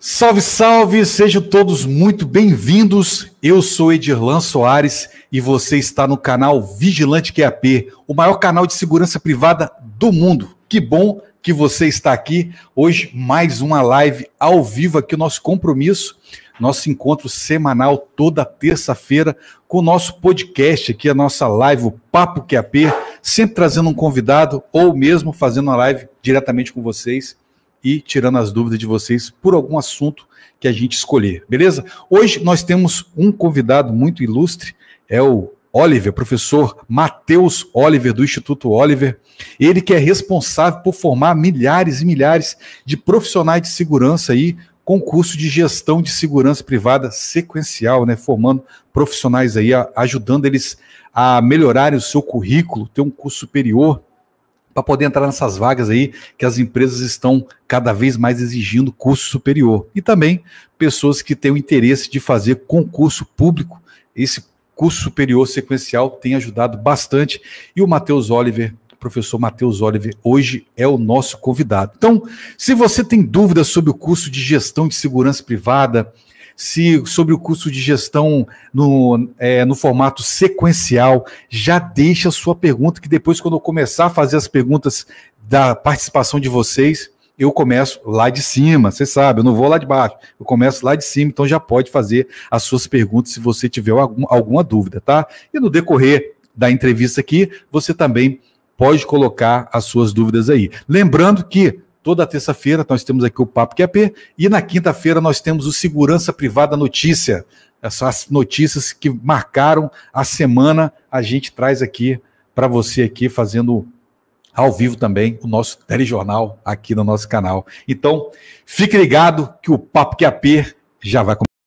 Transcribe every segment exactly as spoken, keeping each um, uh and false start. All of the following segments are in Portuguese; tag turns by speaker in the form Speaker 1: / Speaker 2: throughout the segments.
Speaker 1: Salve, salve! Sejam todos muito bem-vindos. Eu sou Edirlan Soares e você está no canal Vigilante Q A P, o maior canal de segurança privada do mundo. Que bom que você está aqui. Hoje, mais uma live ao vivo aqui, o nosso compromisso, nosso encontro semanal toda terça-feira com o nosso podcast aqui, a nossa live, o Papo Q A P, sempre trazendo um convidado ou mesmo fazendo uma live diretamente com vocês e tirando as dúvidas de vocês por algum assunto que a gente escolher, beleza? Hoje nós temos um convidado muito ilustre, é o Oliver, professor Matheus Oliver, do Instituto Oliver. Ele que é responsável por formar milhares e milhares de profissionais de segurança aí, com curso de gestão de segurança privada sequencial, né? Formando profissionais aí, ajudando eles a melhorarem o seu currículo, ter um curso superior, para poder entrar nessas vagas aí que as empresas estão cada vez mais exigindo curso superior. E também pessoas que têm o interesse de fazer concurso público. Esse curso superior sequencial tem ajudado bastante. E o Matheus Oliver, o professor Matheus Oliver, hoje é o nosso convidado. Então, se você tem dúvidas sobre o curso de gestão de segurança privada, se sobre o curso de gestão no, é, no formato sequencial, já deixa a sua pergunta, que depois, quando eu começar a fazer as perguntas da participação de vocês, eu começo lá de cima, você sabe, eu não vou lá de baixo, eu começo lá de cima, então já pode fazer as suas perguntas se você tiver algum, alguma dúvida, tá? E no decorrer da entrevista aqui, você também pode colocar as suas dúvidas aí. Lembrando que toda terça-feira nós temos aqui o Papo Q A P e na quinta-feira nós temos o Segurança Privada Notícia. Essas notícias que marcaram a semana, a gente traz aqui para você aqui, fazendo ao vivo também o nosso telejornal aqui no nosso canal. Então, fique ligado que o Papo Q A P já vai começar.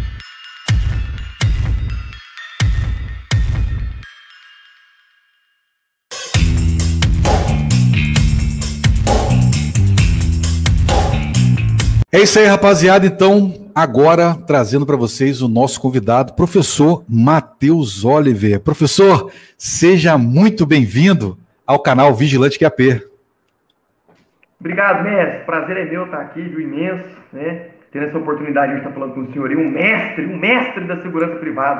Speaker 1: É isso aí, rapaziada. Então, agora trazendo para vocês o nosso convidado, professor Matheus Oliver. Professor, seja muito bem-vindo ao canal Vigilante Q A P.
Speaker 2: Obrigado, mestre. Prazer é meu estar aqui, viu, imenso, né? Tendo essa oportunidade de estar falando com o senhor aí, um mestre, um mestre da segurança privada.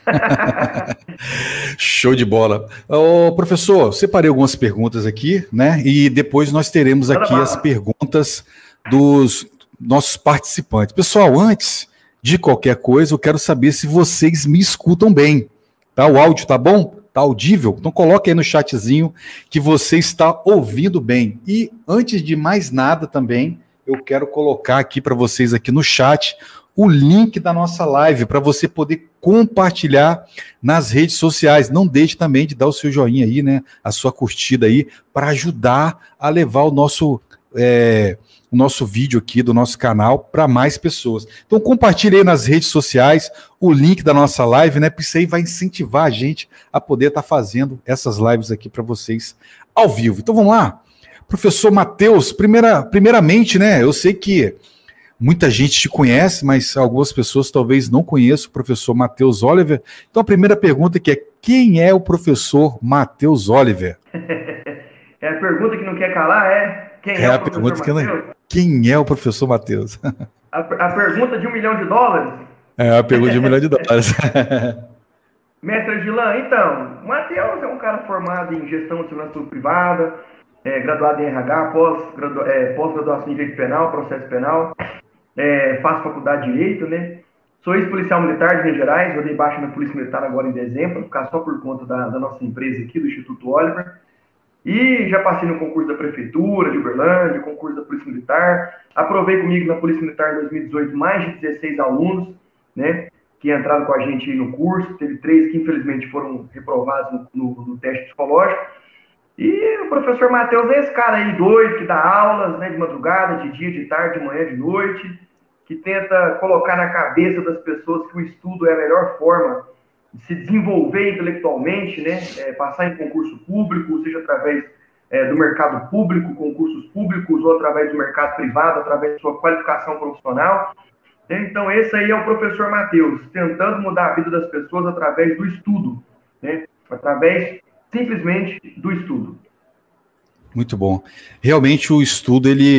Speaker 1: Show de bola. Ô, professor, separei algumas perguntas aqui, né? E depois nós teremos aqui as perguntas dos nossos participantes. Pessoal, antes de qualquer coisa, eu quero saber se vocês me escutam bem. Tá? O áudio tá bom? Tá audível? Então coloque aí no chatzinho que você está ouvindo bem. E antes de mais nada também, eu quero colocar aqui para vocês aqui no chat o link da nossa live para você poder compartilhar nas redes sociais. Não deixe também de dar o seu joinha aí, né? A sua curtida aí, para ajudar a levar o nosso É, o nosso vídeo aqui do nosso canal para mais pessoas. Então compartilhe aí nas redes sociais o link da nossa live, né? Porque isso aí vai incentivar a gente a poder estar tá fazendo essas lives aqui para vocês ao vivo. Então vamos lá. Professor Matheus, primeira, primeiramente, né? Eu sei que muita gente te conhece, mas algumas pessoas talvez não conheçam o professor Matheus Oliver. Então a primeira pergunta aqui é: quem é o professor Matheus Oliver?
Speaker 2: É a pergunta que não quer calar, é? Quem é,
Speaker 1: é
Speaker 2: o
Speaker 1: a pergunta que não... Quem é o professor Matheus?
Speaker 2: A, a pergunta de um milhão de dólares?
Speaker 1: É a pergunta de um milhão de dólares.
Speaker 2: Mestre Gilan, então, o Matheus é um cara formado em gestão de segurança privada, é, graduado em R H, pós-graduação é, pós em direito penal, processo penal, é, faço faculdade de direito, né? Sou ex-policial militar de Minas Gerais, eu dei baixa na Polícia Militar agora em dezembro, ficar só por conta da, da nossa empresa aqui, do Instituto Oliver. E já passei no concurso da Prefeitura de Uberlândia, concurso da Polícia Militar. Aprovei comigo na Polícia Militar em dois mil e dezoito mais de dezesseis alunos, né, que entraram com a gente no curso. Teve três que infelizmente foram reprovados no, no, no teste psicológico. E o professor Matheus é esse cara aí doido, que dá aulas, né, de madrugada, de dia, de tarde, de manhã, de noite, que tenta colocar na cabeça das pessoas que o estudo é a melhor forma de se desenvolver intelectualmente, né, é, passar em concurso público, seja através é, do mercado público, concursos públicos, ou através do mercado privado, através de sua qualificação profissional. Então, esse aí é o professor Matheus, tentando mudar a vida das pessoas através do estudo, né, através simplesmente do estudo.
Speaker 1: Muito bom. Realmente o estudo, ele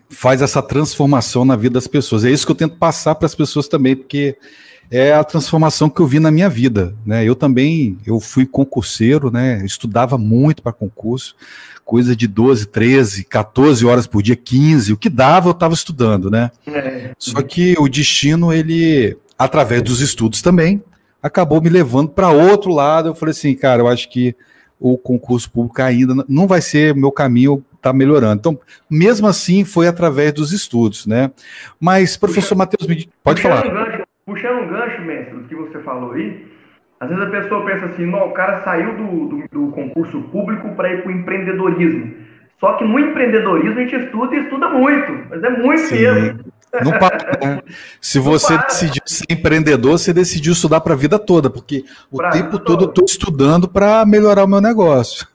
Speaker 1: faz essa transformação na vida das pessoas. É isso que eu tento passar para as pessoas também, porque é a transformação que eu vi na minha vida, né? Eu também, eu fui concurseiro, né? Estudava muito para concurso, coisa de doze, treze, quatorze horas por dia, quinze, o que dava eu estava estudando, né? É. Só que o destino, ele, através dos estudos também, acabou me levando para outro lado. Eu falei assim, cara, eu acho que o concurso público ainda não vai ser meu caminho, tá melhorando. Então, mesmo assim, foi através dos estudos, né? Mas, professor Matheus, pode
Speaker 2: puxando
Speaker 1: falar.
Speaker 2: Um gancho, puxando um gancho, mestre, do que você falou aí, às vezes a pessoa pensa assim, não, o cara saiu do, do, do concurso público para ir para o empreendedorismo. Só que no empreendedorismo a gente estuda e estuda muito, mas é muito Sim. mesmo.
Speaker 1: Não para, né? Se você decidiu ser empreendedor, você decidiu estudar para a vida toda, porque o pra tempo todo eu estou estudando para melhorar o meu negócio.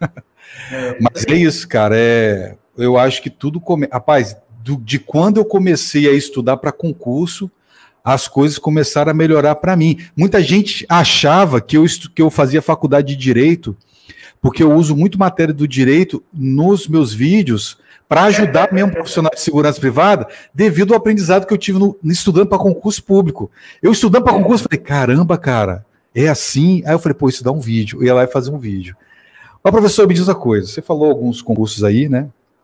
Speaker 1: É, Mas é isso, cara. É, eu acho que tudo come... Rapaz, do, de quando eu comecei a estudar para concurso, as coisas começaram a melhorar para mim. Muita gente achava que eu, estu... que eu fazia faculdade de Direito, porque eu uso muito matéria do Direito nos meus vídeos para ajudar mesmo profissional de segurança privada, devido ao aprendizado que eu tive no, estudando para concurso público. Eu estudando para concurso, falei, caramba, cara, é assim? Aí eu falei, pô, isso dá um vídeo. Eu ia lá e fazer um vídeo. Mas, professor, me diz uma coisa, você falou alguns concursos aí, né?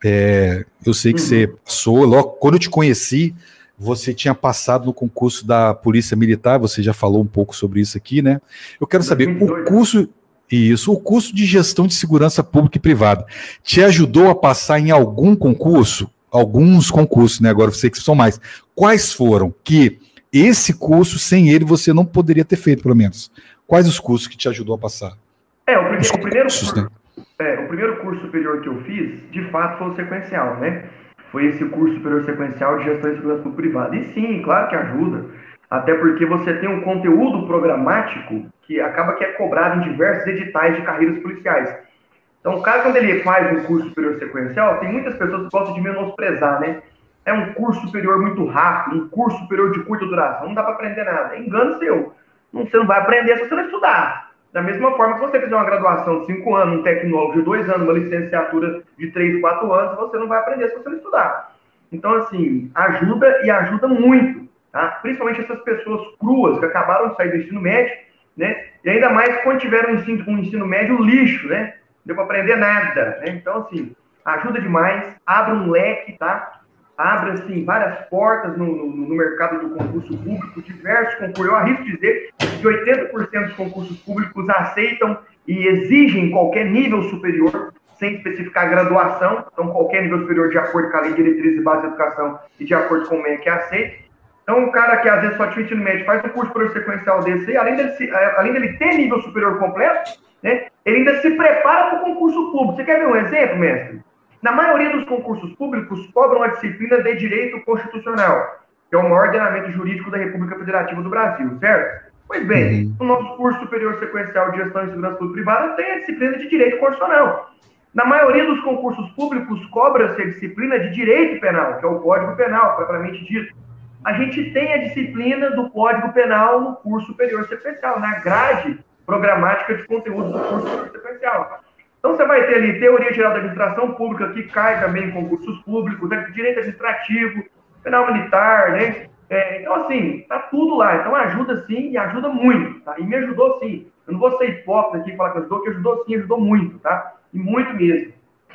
Speaker 1: É, eu sei que uhum. você passou, logo, quando eu te conheci, você tinha passado no concurso da Polícia Militar, você já falou um pouco sobre isso aqui, né? Eu quero saber, o curso... Isso, o curso de gestão de segurança pública e privada te ajudou a passar em algum concurso? Alguns concursos, né? Agora eu sei que são mais. Quais foram que esse curso, sem ele, você não poderia ter feito, pelo menos? Quais os cursos que te ajudou a passar?
Speaker 2: É, o, prime o, primeiro, curso, né? é, o primeiro curso superior que eu fiz, de fato, foi o sequencial, né? Foi esse curso superior sequencial de gestão de segurança pública e privada. E sim, claro que ajuda. Até porque você tem um conteúdo programático que acaba que é cobrado em diversos editais de carreiras policiais. Então, o cara, quando ele faz um curso superior sequencial, tem muitas pessoas que gostam de menosprezar, né? É um curso superior muito rápido, um curso superior de curta duração, não dá para aprender nada. É engano seu. Você não vai aprender se você não estudar. Da mesma forma que você fizer uma graduação de cinco anos, um tecnólogo de dois anos, uma licenciatura de três, quatro anos, você não vai aprender se você não estudar. Então, assim, ajuda e ajuda muito. Tá? Principalmente essas pessoas cruas que acabaram de sair do ensino médio, né? E ainda mais quando tiveram um ensino, um ensino médio lixo, né? Não deu para aprender nada, né? Então, assim, ajuda demais, abre um leque, tá? Abre, assim, várias portas no, no, no mercado do concurso público, diversos concursos. Eu arrisco dizer que oitenta por cento dos concursos públicos aceitam e exigem qualquer nível superior, sem especificar graduação. Então, qualquer nível superior, de acordo com a Lei de Diretrizes e Bases de Educação e de acordo com o M E C, é aceito. Então, um cara que às vezes só tinha ensino médio faz um curso superior sequencial desse aí, além dele, se, além dele ter nível superior completo, né, ele ainda se prepara para o concurso público. Você quer ver um exemplo, mestre? Na maioria dos concursos públicos, cobram a disciplina de Direito Constitucional, que é o maior ordenamento jurídico da República Federativa do Brasil, certo? Pois bem, uhum. o nosso curso superior sequencial de Gestão de Segurança Pública e Privada tem a disciplina de Direito Constitucional. Na maioria dos concursos públicos, cobra-se a disciplina de Direito Penal, que é o Código Penal, propriamente dito. A gente tem a disciplina do Código Penal no curso superior sequencial, na grade programática de conteúdo do curso superior sequencial. Então, você vai ter ali Teoria Geral da Administração Pública, que cai também em concursos públicos, né? Direito Administrativo, Penal Militar, né? É, então, assim, tá tudo lá. Então, ajuda sim e ajuda muito, tá? E me ajudou sim. Eu não vou ser hipócrita aqui e falar que ajudou, que ajudou sim, ajudou muito, tá? E muito mesmo.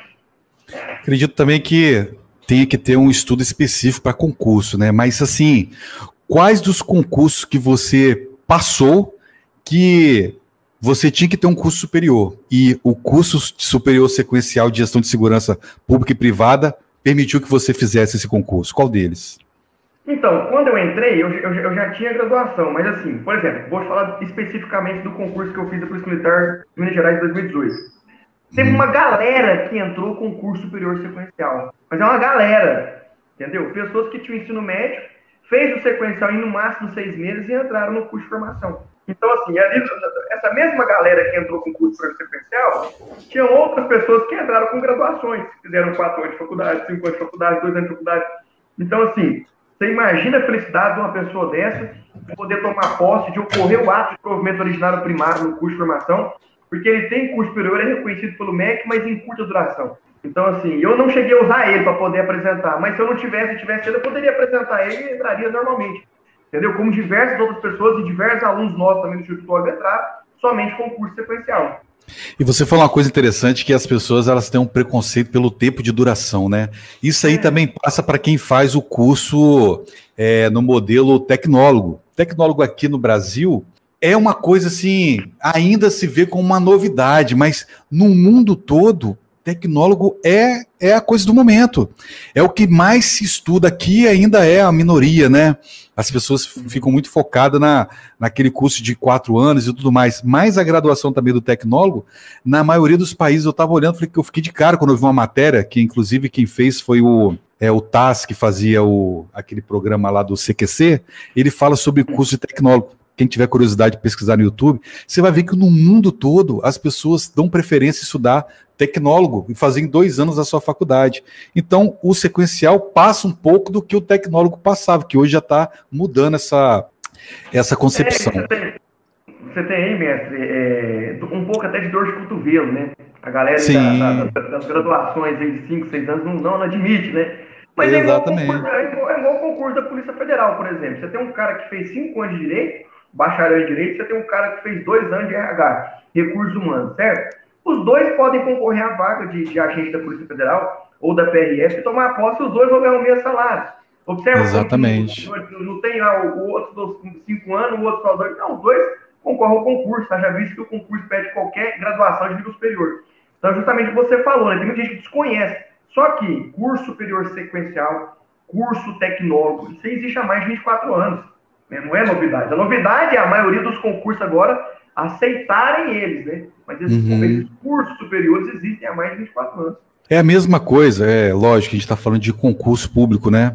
Speaker 1: Acredito também que tem que ter um estudo específico para concurso, né? Mas, assim, quais dos concursos que você passou que você tinha que ter um curso superior e o curso superior sequencial de gestão de segurança pública e privada permitiu que você fizesse esse concurso? Qual deles?
Speaker 2: Então, quando eu entrei, eu, eu, eu já tinha graduação, mas assim, por exemplo, vou falar especificamente do concurso que eu fiz da Polícia Militar de Minas Gerais em dois mil e dezoito. Teve hum. uma galera que entrou com curso superior sequencial, mas é uma galera, entendeu? Pessoas que tinham ensino médio, fez o sequencial em no máximo seis meses e entraram no curso de formação. Então, assim, ali, essa mesma galera que entrou com curso superior sequencial, tinham outras pessoas que entraram com graduações, fizeram quatro anos de faculdade, cinco anos de faculdade, dois anos de faculdade. Então, assim, você imagina a felicidade de uma pessoa dessa, de poder tomar posse, de ocorrer o ato de provimento originário primário no curso de formação, porque ele tem curso superior, é reconhecido pelo M E C, mas em curta duração. Então, assim, eu não cheguei a usar ele para poder apresentar, mas se eu não tivesse, tivesse ele, eu poderia apresentar ele e entraria normalmente. Entendeu? Como diversas outras pessoas e diversos alunos nossos também do Instituto Olga entraram somente com curso sequencial.
Speaker 1: E você falou uma coisa interessante, que as pessoas elas têm um preconceito pelo tempo de duração, né? Isso aí é. também passa para quem faz o curso é, no modelo tecnólogo. Tecnólogo aqui no Brasil é uma coisa assim, ainda se vê como uma novidade, mas no mundo todo, tecnólogo é, é a coisa do momento. É o que mais se estuda aqui, ainda é a minoria, né? As pessoas ficam muito focadas na, naquele curso de quatro anos e tudo mais. Mas a graduação também do tecnólogo, na maioria dos países, eu estava olhando, falei que eu fiquei de cara quando eu vi uma matéria, que inclusive quem fez foi o, é, o T A S, que fazia o, aquele programa lá do C Q C, ele fala sobre curso de tecnólogo. Quem tiver curiosidade de pesquisar no YouTube, você vai ver que no mundo todo as pessoas dão preferência a estudar tecnólogo e fazer em dois anos a sua faculdade. Então, o sequencial passa um pouco do que o tecnólogo passava, que hoje já está mudando essa, essa concepção.
Speaker 2: É, você, tem, você tem aí, mestre, é, um pouco até de dor de cotovelo, né? A galera da, da, das graduações aí de cinco, seis anos não, não admite, né? Mas
Speaker 1: exatamente.
Speaker 2: É igual, concurso, é, igual, é igual o concurso da Polícia Federal, por exemplo. Você tem um cara que fez cinco anos de direito, bacharel em direito, você tem um cara que fez dois anos de R H, recursos humanos, certo? Os dois podem concorrer à vaga de, de agente da Polícia Federal ou da P R F e tomar posse, os dois vão ganhar o mesmo salário. Observa.
Speaker 1: Exatamente.
Speaker 2: Não, não tem ah, o outro dos cinco anos, o outro só dois. Não, os dois concorrem ao concurso, tá? Já visto que o concurso pede qualquer graduação de nível superior. Então, justamente o que você falou, né? Tem muita gente que desconhece. Só que curso superior sequencial, curso tecnólogo, isso existe há mais de vinte e quatro anos. Né? Não é novidade. A novidade é a maioria dos concursos agora aceitarem eles, né? Mas esses, uhum. esses cursos superiores existem há mais de vinte e quatro anos.
Speaker 1: É a mesma coisa, é lógico, a gente está falando de concurso público, né?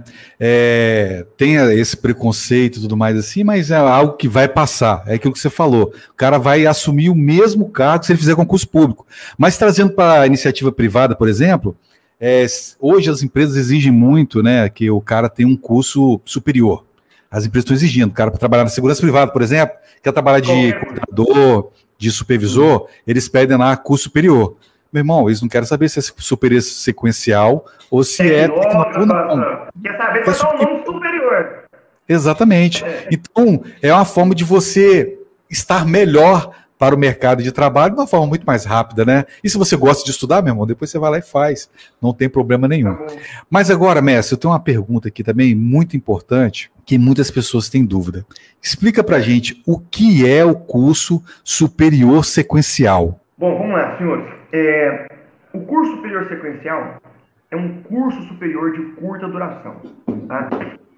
Speaker 1: É, tem esse preconceito e tudo mais assim, mas é algo que vai passar, é aquilo que você falou. O cara vai assumir o mesmo cargo se ele fizer concurso público. Mas trazendo para a iniciativa privada, por exemplo, é, hoje as empresas exigem muito, né, que o cara tenha um curso superior. As empresas estão exigindo, o cara para trabalhar na segurança privada, por exemplo, quer trabalhar de coordenador, de supervisor, eles pedem lá curso superior. Meu irmão, eles não querem saber se é superior sequencial ou se é tecnólogo ou não.
Speaker 2: Quer saber qual é o nome superior.
Speaker 1: Exatamente. É. Então, é uma forma de você estar melhor para o mercado de trabalho de uma forma muito mais rápida, né? E se você gosta de estudar, meu irmão, depois você vai lá e faz. Não tem problema nenhum. Tá. Mas agora, mestre, eu tenho uma pergunta aqui também muito importante, que muitas pessoas têm dúvida. Explica pra gente o que é o curso superior sequencial.
Speaker 2: Bom, vamos lá, senhores. É, o curso superior sequencial é um curso superior de curta duração. Tá?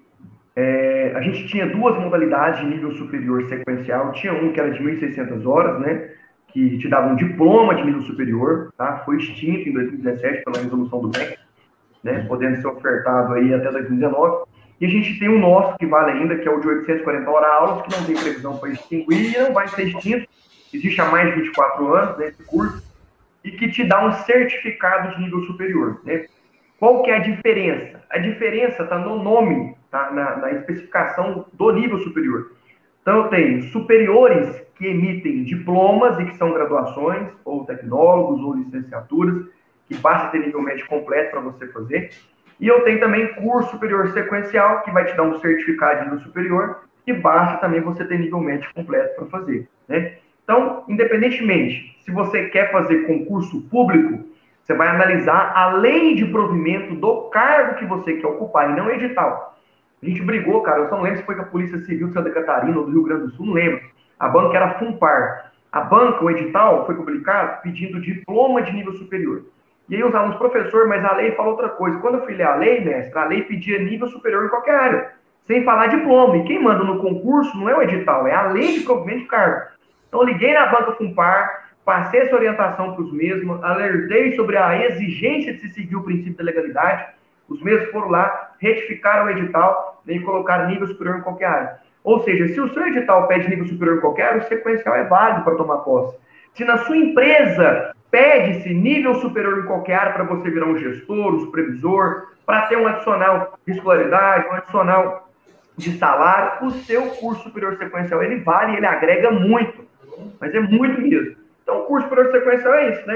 Speaker 2: É, a gente tinha duas modalidades de nível superior sequencial. Tinha um que era de mil e seiscentas horas, né, que te dava um diploma de nível superior. Tá? Foi extinto em dois mil e dezessete pela resolução do B E C, né, podendo ser ofertado aí até dois mil e dezenove. E a gente tem o nosso, que vale ainda, que é o de oitocentas e quarenta horas aulas, que não tem previsão para extinguir e não vai ser extinto. Existe há mais de vinte e quatro anos, né, esse curso, e que te dá um certificado de nível superior. Né? Qual que é a diferença? A diferença está no nome, tá? na, na especificação do nível superior. Então, eu tenho superiores que emitem diplomas e que são graduações, ou tecnólogos, ou licenciaturas, que basta ter nível médio completo para você fazer. E eu tenho também curso superior sequencial, que vai te dar um certificado de nível superior, que basta também você ter nível médio completo para fazer. Né? Então, independentemente, se você quer fazer concurso público, você vai analisar a lei de provimento do cargo que você quer ocupar, e não edital. A gente brigou, cara, eu só não lembro se foi com a Polícia Civil de Santa Catarina ou do Rio Grande do Sul, não lembro. A banca era FUNPAR. A banca, o edital, foi publicado pedindo diploma de nível superior. E aí os alunos, professor, mas a lei fala outra coisa. Quando eu fui ler a lei, mestre, a lei pedia nível superior em qualquer área, sem falar diploma. E quem manda no concurso não é o edital, é a lei de provimento de cargo. Então, eu liguei na banca FUNPAR, passei essa orientação para os mesmos, alertei sobre a exigência de se seguir o princípio da legalidade. Os mesmos foram lá, retificaram o edital e colocaram nível superior em qualquer área. Ou seja, se o seu edital pede nível superior em qualquer área, o sequencial é válido para tomar posse. Se na sua empresa pede-se nível superior em qualquer área para você virar um gestor, um supervisor, para ter um adicional de escolaridade, um adicional de salário, o seu curso superior sequencial, ele vale, ele agrega muito. Mas é muito mesmo. Então, o curso superior sequencial é isso, né?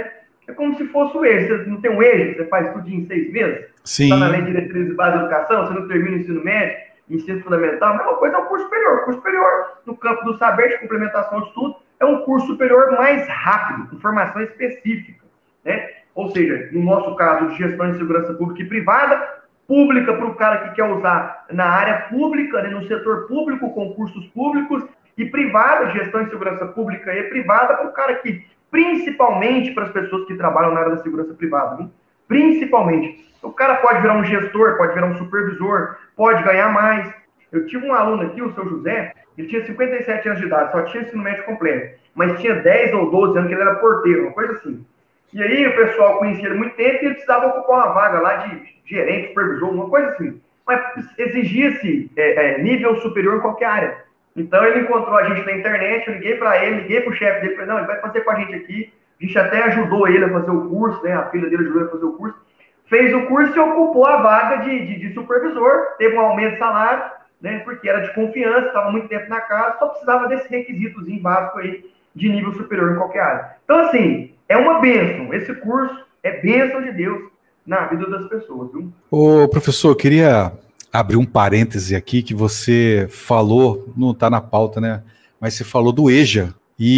Speaker 2: É como se fosse o EJA. Você não tem um EJA, você faz tudo em seis meses?
Speaker 1: Sim.
Speaker 2: Está na Lei de Diretrizes e Bases da Educação, você não termina o ensino médio, ensino fundamental, a mesma coisa é o curso superior. O curso superior, no campo do saber, de complementação de estudo, é um curso superior mais rápido, com formação específica, né? Ou seja, no nosso caso de gestão de segurança pública e privada, pública para o cara que quer usar na área pública, né, no setor público, concursos públicos, e privada, gestão de segurança pública e privada para o cara que, principalmente para as pessoas que trabalham na área da segurança privada, viu? Principalmente. O cara pode virar um gestor, pode virar um supervisor, pode ganhar mais. Eu tive um aluno aqui, o seu José, ele tinha cinquenta e sete anos de idade, só tinha ensino médio completo, mas tinha dez ou doze anos que ele era porteiro, uma coisa assim. E aí o pessoal conhecia ele há muito tempo e ele precisava ocupar uma vaga lá de gerente, supervisor, uma coisa assim. Mas exigia-se é, é, nível superior em qualquer área. Então ele encontrou a gente na internet, eu liguei para ele, liguei para o chefe dele, falei, não, ele vai fazer com a gente aqui. A gente até ajudou ele a fazer o curso, né? A filha dele ajudou ele a fazer o curso. Fez o curso e ocupou a vaga de, de, de supervisor, teve um aumento de salário, né? Porque era de confiança, estava muito tempo na casa, só precisava desse requisitozinho básico aí de nível superior em qualquer área. Então, assim, é uma bênção. Esse curso é bênção de Deus na vida das pessoas, viu?
Speaker 1: Ô, professor, eu queria abrir um parêntese aqui que você falou, não está na pauta, né? Mas você falou do EJA.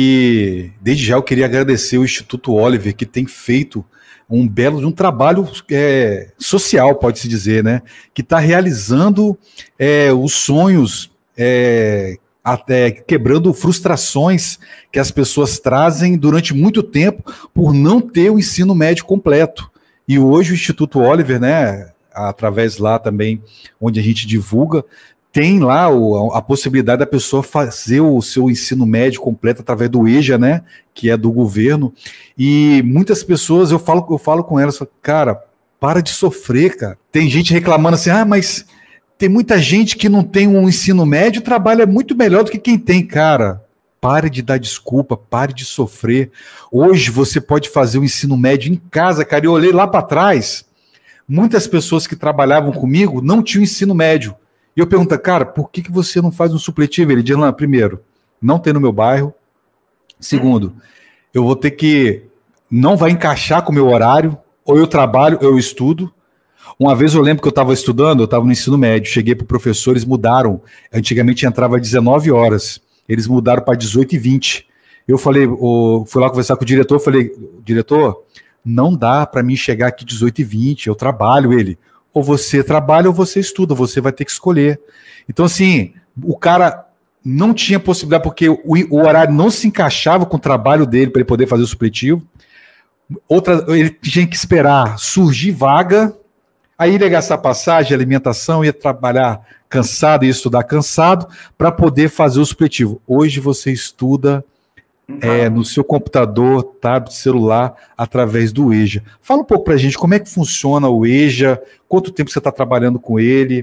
Speaker 1: E desde já eu queria agradecer o Instituto Oliver, que tem feito um belo um trabalho é, social, pode-se dizer, né? Que está realizando é, os sonhos, é, até quebrando frustrações que as pessoas trazem durante muito tempo por não ter o ensino médio completo. E hoje o Instituto Oliver, né, através lá também, onde a gente divulga, tem lá o, a possibilidade da pessoa fazer o seu ensino médio completo através do EJA, né, que é do governo, e muitas pessoas, eu falo, eu falo com elas, cara, para de sofrer, cara. Tem gente reclamando assim, ah, mas tem muita gente que não tem um ensino médio, trabalha muito melhor do que quem tem, cara. Pare de dar desculpa, pare de sofrer. Hoje você pode fazer o ensino médio em casa, cara. Eu olhei lá para trás, muitas pessoas que trabalhavam comigo não tinham ensino médio. E eu pergunto, cara, por que, que você não faz um supletivo? Ele diz, lá, primeiro, não tem no meu bairro. Segundo, eu vou ter que, não vai encaixar com o meu horário, ou eu trabalho, ou eu estudo. Uma vez eu lembro que eu estava estudando, eu estava no ensino médio, cheguei para o professor, eles mudaram. Antigamente entrava às dezenove horas, eles mudaram para dezoito e vinte. Eu falei, eu fui lá conversar com o diretor, falei, diretor, não dá para mim chegar aqui dezoito e vinte, eu trabalho. Ele, ou você trabalha ou você estuda, você vai ter que escolher. Então, assim, o cara não tinha possibilidade, porque o, o horário não se encaixava com o trabalho dele para ele poder fazer o supletivo. Outra, ele tinha que esperar surgir vaga, aí ele ia gastar passagem, alimentação, ia trabalhar cansado, ia estudar cansado, para poder fazer o supletivo. Hoje você estuda é, no seu computador, tablet, celular, através do EJA. Fala um pouco para a gente como é que funciona o EJA, quanto tempo você está trabalhando com ele,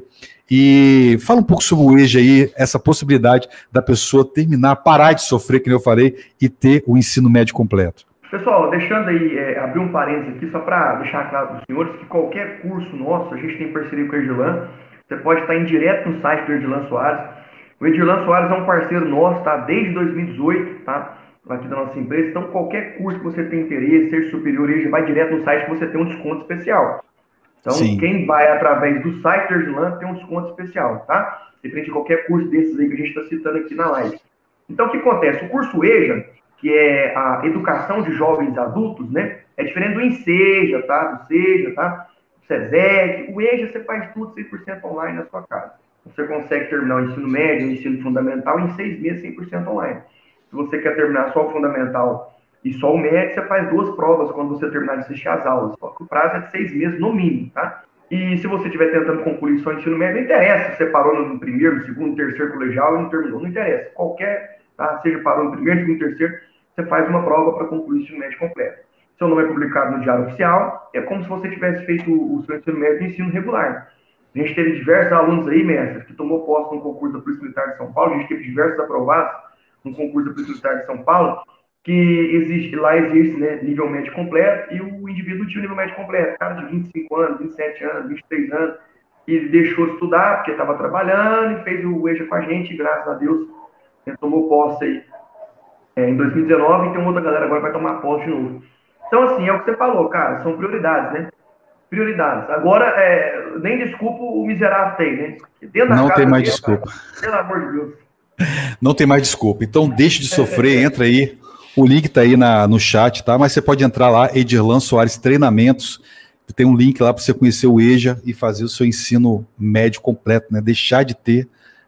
Speaker 1: e fala um pouco sobre o EJA aí, essa possibilidade da pessoa terminar, parar de sofrer, que nem eu falei, e ter o ensino médio completo.
Speaker 2: Pessoal, deixando aí, é, abrir um parênteses aqui, só para deixar claro para os senhores que qualquer curso nosso, a gente tem parceria com o Edirlan, você pode estar em direto no site do Edirlan Soares. O Edirlan Soares é um parceiro nosso, tá? Desde dois mil e dezoito, tá? Aqui da nossa empresa. Então, qualquer curso que você tem interesse, ser superior, ele vai direto no site que você tem um desconto especial. Então, Sim. quem vai através do site do Edirlan tem um desconto especial, tá? Diferente de qualquer curso desses aí que a gente está citando aqui na live. Então, o que acontece? O curso EJA, que é a educação de jovens adultos, né? É diferente do INSEJA, tá? Do SEJA, tá? Do SESEC. O EJA você faz tudo cem por cento online na sua casa. Você consegue terminar o ensino médio, o ensino fundamental em seis meses, cem por cento online. Se você quer terminar só o fundamental e só o médio, você faz duas provas quando você terminar de assistir às aulas. Só que o prazo é de seis meses no mínimo, tá? E se você estiver tentando concluir só o ensino médio, não interessa se você parou no primeiro, no segundo, no terceiro colegial e não terminou. Não interessa. Qualquer, tá? Seja parou no primeiro, segundo, terceiro, você faz uma prova para concluir o ensino médio completo. Seu nome é publicado no Diário Oficial, é como se você tivesse feito o seu ensino médio no ensino regular. A gente teve diversos alunos aí, mestre, que tomou posse no concurso da Polícia Militar de São Paulo, a gente teve diversos aprovados no concurso da Polícia Militar de São Paulo, que existe, lá existe, né, nível médio completo, e o indivíduo tinha o nível médio completo, cara de vinte e cinco anos, vinte e sete anos, vinte e três anos, e deixou de estudar porque estava trabalhando e fez o EJA com a gente, e graças a Deus, ele tomou posse aí é, em dois mil e dezenove, e tem outra galera agora que vai tomar posse de novo. Então, assim, é o que você falou, cara, são prioridades, né? Prioridades. Agora, é, nem desculpa o miserável tem, né?
Speaker 1: Dentro da Não casa tem mais dele, desculpa.
Speaker 2: Cara, pelo amor de Deus.
Speaker 1: Não tem mais desculpa. Então, deixe de sofrer, entra aí. O link tá aí na, no chat, tá? Mas você pode entrar lá, Edirlan Soares Treinamentos. Tem um link lá para você conhecer o EJA e fazer o seu ensino médio completo, né? Deixar de ter,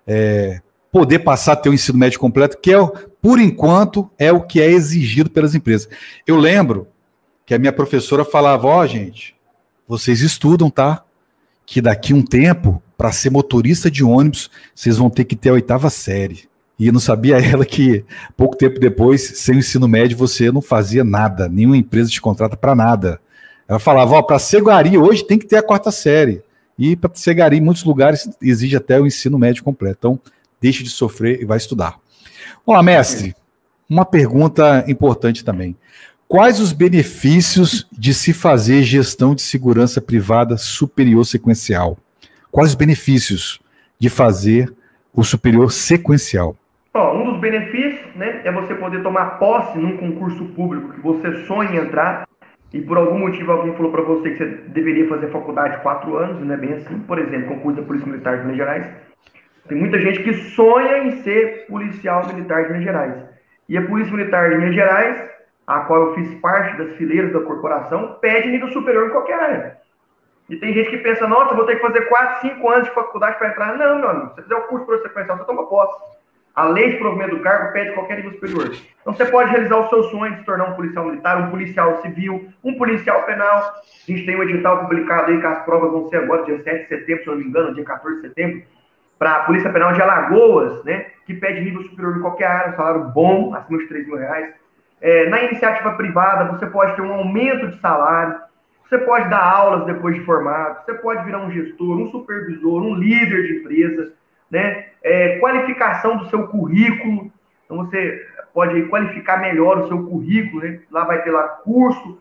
Speaker 1: é, poder passar a ter o ensino médio completo, que é, por enquanto, é o que é exigido pelas empresas. Eu lembro que a minha professora falava, ó, oh, gente, vocês estudam, tá? Que daqui um tempo, para ser motorista de ônibus, vocês vão ter que ter a oitava série. E não sabia ela que, pouco tempo depois, sem o ensino médio, você não fazia nada, nenhuma empresa te contrata para nada. Ela falava, ó, para ser gari hoje tem que ter a quarta série. E para ser gari, em muitos lugares, exige até o ensino médio completo. Então, deixe de sofrer e vai estudar. Olá, mestre. Uma pergunta importante também. Quais os benefícios de se fazer gestão de segurança privada superior sequencial? Quais os benefícios de fazer o superior sequencial?
Speaker 2: Ó, um dos benefícios, né, é você poder tomar posse num concurso público que você sonha em entrar e por algum motivo alguém falou para você que você deveria fazer faculdade de quatro anos, não é bem assim. Por exemplo, concurso da Polícia Militar de Minas Gerais. Tem muita gente que sonha em ser policial militar de Minas Gerais. E a Polícia Militar de Minas Gerais, a qual eu fiz parte das fileiras da corporação, pede nível superior em qualquer área. E tem gente que pensa, nossa, vou ter que fazer quatro, cinco anos de faculdade para entrar. Não, meu amigo, se você fizer o curso por sequencial, você toma posse. A lei de provimento do cargo pede qualquer nível superior. Então você pode realizar o seu sonho de se tornar um policial militar, um policial civil, um policial penal. A gente tem um edital publicado aí, que as provas vão ser agora, dia sete de setembro, se eu não me engano, dia quatorze de setembro, para a Polícia Penal de Alagoas, né, que pede nível superior em qualquer área, salário bom, acima de três mil reais. É, na iniciativa privada, você pode ter um aumento de salário, você pode dar aulas depois de formado, você pode virar um gestor, um supervisor, um líder de empresa, né? É, qualificação do seu currículo, então você pode qualificar melhor o seu currículo, né? Lá vai ter lá curso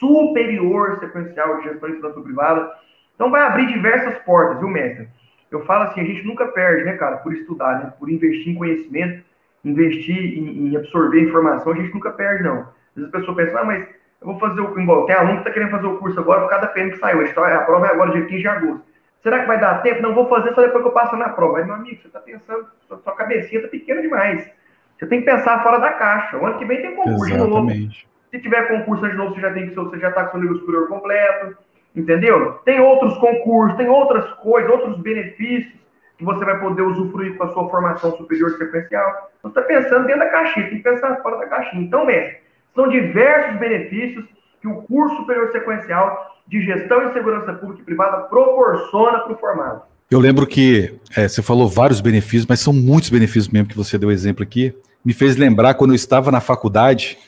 Speaker 2: superior sequencial de gestão de segurança privada, então vai abrir diversas portas, viu, mestre? Eu falo assim, a gente nunca perde, né, cara, por estudar, né? Por investir em conhecimento, investir em, em absorver informação, a gente nunca perde, não. Às vezes a pessoa pensa, ah, mas eu vou fazer o igual, tem aluno que está querendo fazer o curso agora por cada P M que saiu, a prova é agora dia quinze de agosto. Será que vai dar tempo? Não, vou fazer só depois que eu passo na prova. Mas, meu amigo, você está pensando, sua cabecinha está pequena demais. Você tem que pensar fora da caixa. O ano que vem tem concurso
Speaker 1: Exatamente.
Speaker 2: de novo. Se tiver concurso de novo, você já tem que você já está com seu nível superior completo. Entendeu? Tem outros concursos, tem outras coisas, outros benefícios que você vai poder usufruir com a sua formação superior sequencial. Você está pensando dentro da caixinha, tem que pensar fora da caixinha. Então, mestre, são diversos benefícios que o curso superior sequencial de gestão e segurança pública e privada proporciona para o formado.
Speaker 1: Eu lembro que é, você falou vários benefícios, mas são muitos benefícios mesmo que você deu exemplo aqui. Me fez lembrar quando eu estava na faculdade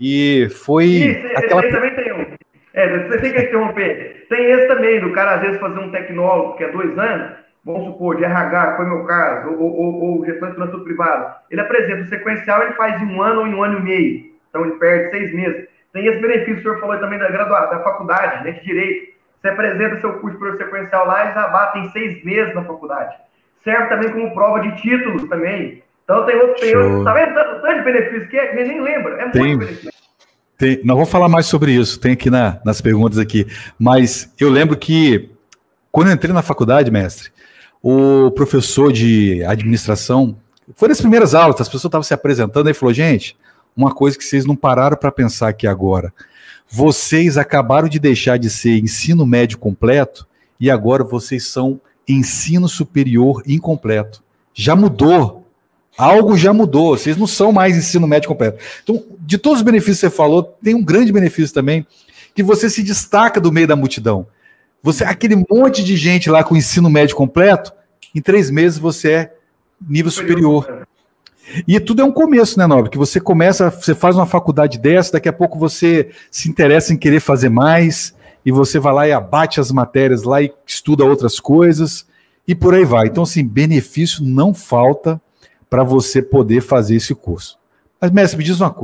Speaker 1: e foi...
Speaker 2: Isso,
Speaker 1: aquela...
Speaker 2: esse também tem um. É, você tem que interromper. Tem esse também, do cara às vezes fazer um tecnólogo que é dois anos, vamos supor, de R H, que foi meu caso, ou, ou, ou gestão de segurança privada. Ele apresenta o sequencial, ele faz em um ano ou em um ano e meio. Então ele perde seis meses. Tem esse benefício que o senhor falou também da graduação, da faculdade, né, de Direito. Você apresenta seu curso por sequencial lá, eles abatem seis meses na faculdade. Serve também como prova de títulos também. Então tem outros, tem outros, tá vendo tanto, tanto de benefício que é, que nem lembra. É
Speaker 1: tem,
Speaker 2: muito benefício.
Speaker 1: Tem, não vou falar mais sobre isso, tem aqui na, nas perguntas aqui. Mas eu lembro que, quando eu entrei na faculdade, mestre, o professor de administração, foi nas primeiras aulas, as pessoas estavam se apresentando, e falou, gente, uma coisa que vocês não pararam para pensar aqui agora. Vocês acabaram de deixar de ser ensino médio completo e agora vocês são ensino superior incompleto. Já mudou. Algo já mudou. Vocês não são mais ensino médio completo. Então, de todos os benefícios que você falou, tem um grande benefício também, que você se destaca do meio da multidão. Você, aquele monte de gente lá com ensino médio completo, em três meses você é nível superior. E tudo é um começo, né, Nobre? Que você começa, você faz uma faculdade dessa, daqui a pouco você se interessa em querer fazer mais, e você vai lá e abate as matérias lá e estuda outras coisas, e por aí vai. Então, assim, benefício não falta para você poder fazer esse curso. Mas, mestre, me diz uma coisa.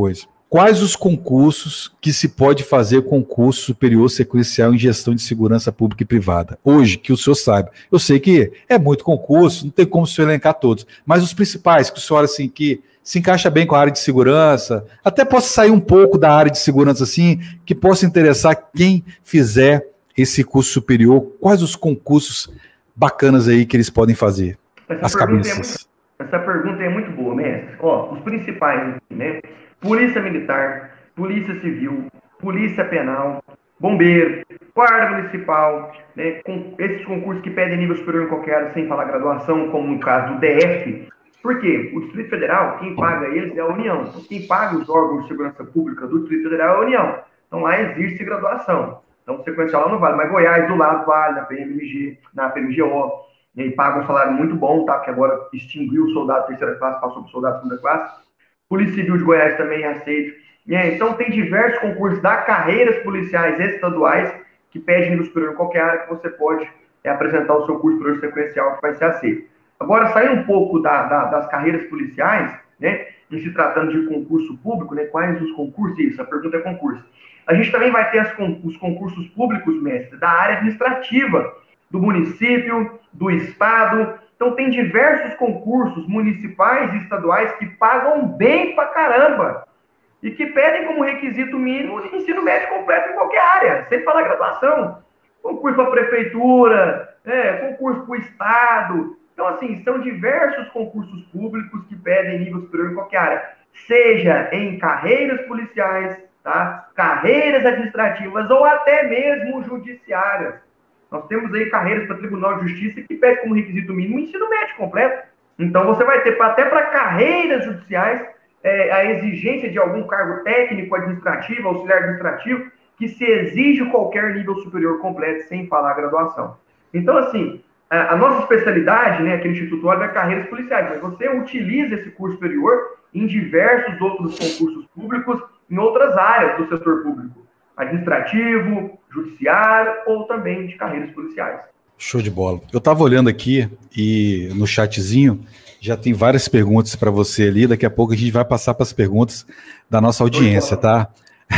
Speaker 1: Quais os concursos que se pode fazer concurso superior sequencial em gestão de segurança pública e privada? Hoje, que o senhor sabe. Eu sei que é muito concurso, não tem como o senhor elencar todos, mas os principais, que o senhor, assim, que se encaixa bem com a área de segurança, até possa sair um pouco da área de segurança, assim, que possa interessar quem fizer esse curso superior. Quais os concursos bacanas aí que eles podem fazer?
Speaker 2: Essa
Speaker 1: As
Speaker 2: pergunta
Speaker 1: cabeças.
Speaker 2: É muito, essa pergunta é muito boa, mestre. Ó, os principais, né? Polícia Militar, Polícia Civil, Polícia Penal, Bombeiro, Guarda Municipal, né? Com esses concursos que pedem nível superior em qualquer área, sem falar graduação, como no caso do D F. Por quê? O Distrito Federal, quem paga eles é a União. Então, quem paga os órgãos de segurança pública do Distrito Federal é a União. Então, lá existe graduação. Então, sequencial lá não vale. Mas Goiás, do lado, vale, na P M M G, na P M G O. E aí paga um salário muito bom, tá? Porque agora extinguiu o soldado terceira classe, passou para o soldado segunda classe. Polícia Civil de Goiás também é aceito. E aí, então, tem diversos concursos da carreiras policiais estaduais que pedem nível superior em qualquer área que você pode é, apresentar o seu curso superior sequencial que vai ser aceito. Agora, saindo um pouco da, da, das carreiras policiais, né, em se tratando de concurso público, né, quais os concursos? Isso, a pergunta é concurso. A gente também vai ter as, os concursos públicos, mestre, da área administrativa, do município, do estado. Então, tem diversos concursos municipais e estaduais que pagam bem pra caramba e que pedem como requisito mínimo ensino médio completo em qualquer área, sem falar graduação. Concurso para a prefeitura, né, concurso para o estado. Então, assim, são diversos concursos públicos que pedem nível superior em qualquer área, seja em carreiras policiais, tá? Carreiras administrativas ou até mesmo judiciárias. Nós temos aí carreiras para Tribunal de Justiça que pedem como requisito mínimo ensino médio completo. Então, você vai ter até para carreiras judiciais é, a exigência de algum cargo técnico, administrativo, auxiliar administrativo, que se exige qualquer nível superior completo, sem falar graduação. Então, assim, a, a nossa especialidade, né, aqui no Instituto Olho, é carreiras policiais, mas você utiliza esse curso superior em diversos outros concursos públicos, em outras áreas do setor público, administrativo, judiciário ou também de carreiras policiais.
Speaker 1: Show de bola. Eu estava olhando aqui e no chatzinho já tem várias perguntas para você ali. Daqui a pouco a gente vai passar para as perguntas da nossa audiência, tá?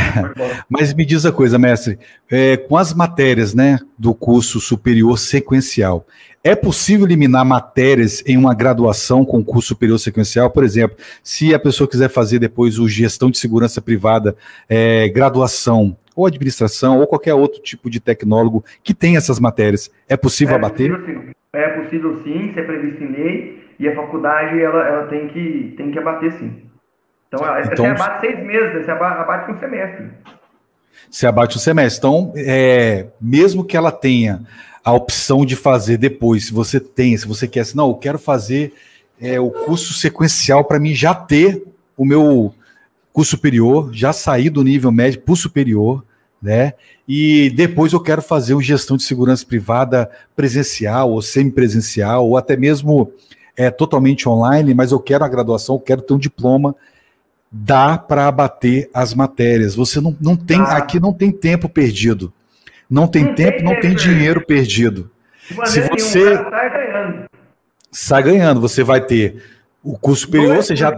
Speaker 1: Mas me diz a coisa, mestre, é, com as matérias, né, do curso superior sequencial, é possível eliminar matérias em uma graduação com curso superior sequencial? Por exemplo, se a pessoa quiser fazer depois o gestão de segurança privada, é, graduação, ou administração, ou qualquer outro tipo de tecnólogo que tem essas matérias, é possível
Speaker 2: é
Speaker 1: abater?
Speaker 2: Possível, sim. É possível sim, isso é previsto em lei, e a faculdade ela, ela tem, que, tem que abater sim. Então, então você abate seis meses, você abate um semestre.
Speaker 1: Você abate um semestre. Então, é, mesmo que ela tenha a opção de fazer depois, se você tem, se você quer, assim, não, eu quero fazer é, o curso sequencial para mim já ter o meu curso superior, já sair do nível médio para o superior, né? E depois eu quero fazer o gestão de segurança privada presencial ou semipresencial, ou até mesmo é, totalmente online, mas eu quero a graduação, eu quero ter um diploma. Dá para abater as matérias. Você não, não tem, ah. aqui não tem tempo perdido. Não tem não tempo, tem não tem dinheiro perdido. Se você
Speaker 2: nenhuma, sai ganhando.
Speaker 1: Sai ganhando, você vai ter o curso superior, dois, você já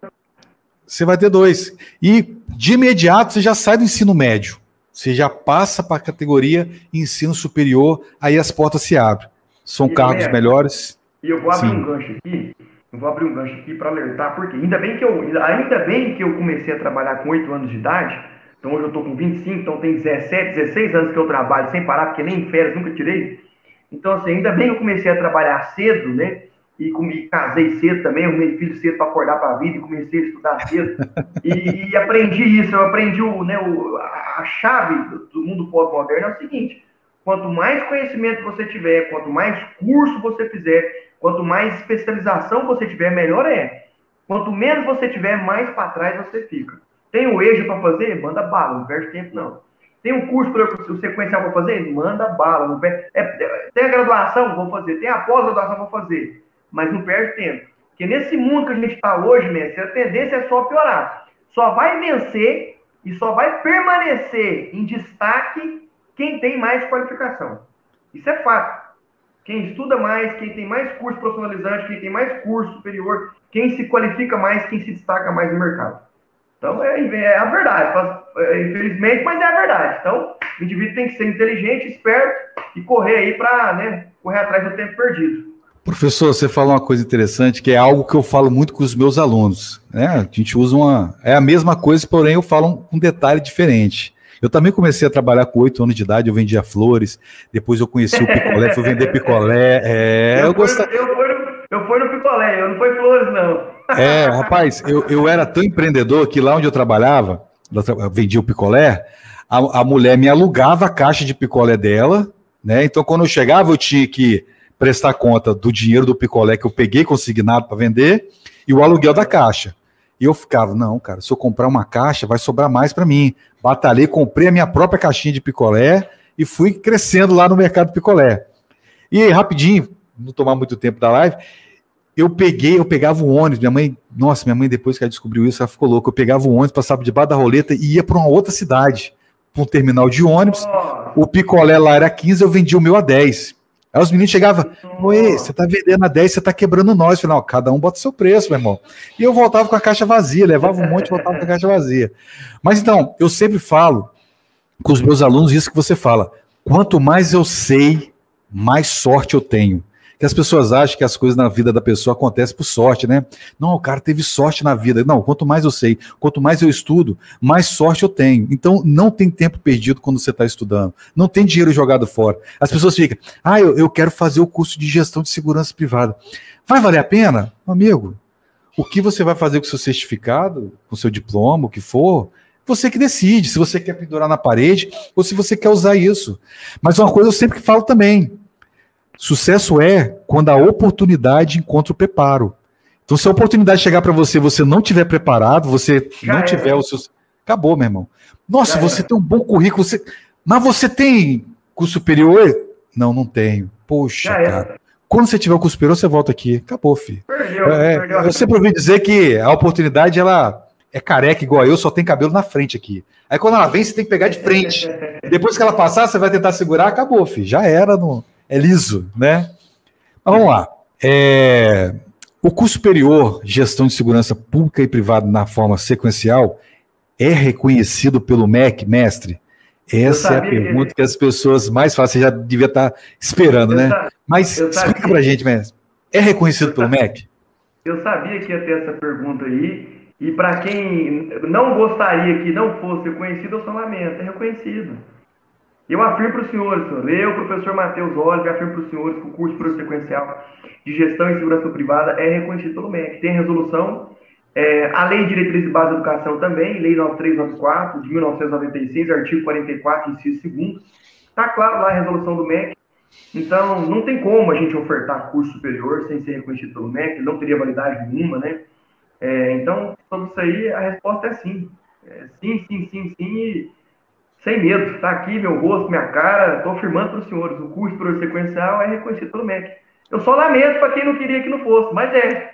Speaker 1: você vai ter dois. E de imediato você já sai do ensino médio. Você já passa para a categoria ensino superior, aí as portas se abrem. São e cargos é, melhores.
Speaker 2: E eu vou abrir Sim. um gancho aqui. Eu vou abrir um gancho aqui para alertar, porque ainda bem que eu ainda bem que eu comecei a trabalhar com oito anos de idade, então hoje eu estou com vinte e cinco, então tem dezessete, dezesseis anos que eu trabalho sem parar, porque nem férias nunca tirei. Então, assim, ainda bem que eu comecei a trabalhar cedo, né, e, e casei cedo também, arrumei filho cedo para acordar para a vida e comecei a estudar cedo, e, e aprendi isso, eu aprendi o, né, o, a chave do mundo pós-moderno é o seguinte: quanto mais conhecimento você tiver, quanto mais curso você fizer, quanto mais especialização você tiver, melhor é. Quanto menos você tiver, mais para trás você fica. Tem o E J A para fazer? Manda bala, não perde tempo não. Tem um curso para o sequencial para fazer? Manda bala. Não perde... é, tem a graduação? Vou fazer. Tem a pós-graduação? Vou fazer. Mas não perde tempo. Porque nesse mundo que a gente está hoje, mestre, a tendência é só piorar. Só vai vencer e só vai permanecer em destaque quem tem mais qualificação. Isso é fato. Quem estuda mais, quem tem mais curso profissionalizante, quem tem mais curso superior, quem se qualifica mais, quem se destaca mais no mercado. Então, é, é a verdade, infelizmente, mas é a verdade. Então, o indivíduo tem que ser inteligente, esperto e correr aí para, né, correr atrás do tempo perdido.
Speaker 1: Professor, você falou uma coisa interessante, que é algo que eu falo muito com os meus alunos, né? A gente usa uma... É a mesma coisa, porém eu falo um, um detalhe diferente. Eu também comecei a trabalhar com oito anos de idade, eu vendia flores, depois eu conheci o picolé, fui vender picolé. É,
Speaker 2: eu,
Speaker 1: eu,
Speaker 2: fui,
Speaker 1: gostava...
Speaker 2: eu, fui no, eu fui no picolé, eu não fui flores, não.
Speaker 1: É, rapaz, eu, eu era tão empreendedor que lá onde eu trabalhava, eu vendia o picolé, a, a mulher me alugava a caixa de picolé dela, né? Então quando eu chegava eu tinha que prestar conta do dinheiro do picolé que eu peguei consignado para vender e o aluguel da caixa. E eu ficava, não, cara, se eu comprar uma caixa vai sobrar mais para mim. Batalhei, comprei a minha própria caixinha de picolé e fui crescendo lá no mercado de picolé. E rapidinho, não tomar muito tempo da live, eu peguei, eu pegava o ônibus, minha mãe, nossa, minha mãe depois que ela descobriu isso, ela ficou louca, eu pegava o ônibus, passava debaixo da roleta e ia para uma outra cidade, para um terminal de ônibus, o picolé lá era quinze, eu vendia o meu a dez. Aí os meninos chegavam, oi, você tá vendendo a dez, você tá quebrando nós. Eu falei, não, cada um bota o seu preço, meu irmão. E eu voltava com a caixa vazia, levava um monte e voltava com a caixa vazia. Mas então, eu sempre falo com os meus alunos isso que você fala, quanto mais eu sei, mais sorte eu tenho. Que as pessoas acham que as coisas na vida da pessoa acontecem por sorte, né? Não, o cara teve sorte na vida. Não, quanto mais eu sei, quanto mais eu estudo, mais sorte eu tenho. Então, não tem tempo perdido quando você está estudando. Não tem dinheiro jogado fora. As pessoas ficam, ah, eu, eu quero fazer o curso de gestão de segurança privada. Vai valer a pena? Amigo, o que você vai fazer com o seu certificado, com o seu diploma, o que for, você que decide, se você quer pendurar na parede ou se você quer usar isso. Mas uma coisa eu sempre falo também, sucesso é quando a oportunidade encontra o preparo. Então, se a oportunidade chegar para você, você não tiver preparado, você Já não é. tiver os seus... Acabou, meu irmão. Nossa, Já você é. tem um bom currículo, você... mas você tem curso superior? Não, não tenho. Poxa, Já cara. É. Quando você tiver o curso superior, você volta aqui. Acabou, filho. Perdeu, é, perdeu. Eu sempre ouvi dizer que a oportunidade, ela é careca igual eu, só tem cabelo na frente aqui. Aí, quando ela vem, você tem que pegar de frente. Depois que ela passar, você vai tentar segurar, acabou, filho. Já era, no... é liso, né? Mas vamos lá. É... O curso superior, Gestão de Segurança Pública e Privada na forma sequencial, é reconhecido pelo M E C, mestre? Essa é a pergunta que... que as pessoas mais fazem. Você já devia estar esperando, eu né? Sa... Mas eu explica sabia... pra gente, mestre. É reconhecido eu pelo sabia... M E C?
Speaker 2: Eu sabia que ia ter essa pergunta aí. E para quem não gostaria que não fosse reconhecido, eu só lamento. É reconhecido. Eu afirmo para os senhores, senhor, eu, professor Matheus Oliver, afirmo para os senhores que o curso superior sequencial de Gestão e Segurança Privada é reconhecido pelo M E C. Tem resolução, é, a Lei de Diretriz e Base da Educação também, Lei nove três nove quatro, de mil novecentos e noventa e seis, artigo quarenta e quatro, inciso segundo. Está claro lá a resolução do M E C. Então, não tem como a gente ofertar curso superior sem ser reconhecido pelo M E C, não teria validade nenhuma, né? É, então, sobre isso aí, a resposta é sim. É, sim, sim, sim, sim, e... sem medo, está aqui meu rosto, minha cara, estou afirmando para os senhores, o curso superior sequencial é reconhecido pelo M E C. Eu só lamento para quem não queria que não fosse, mas é.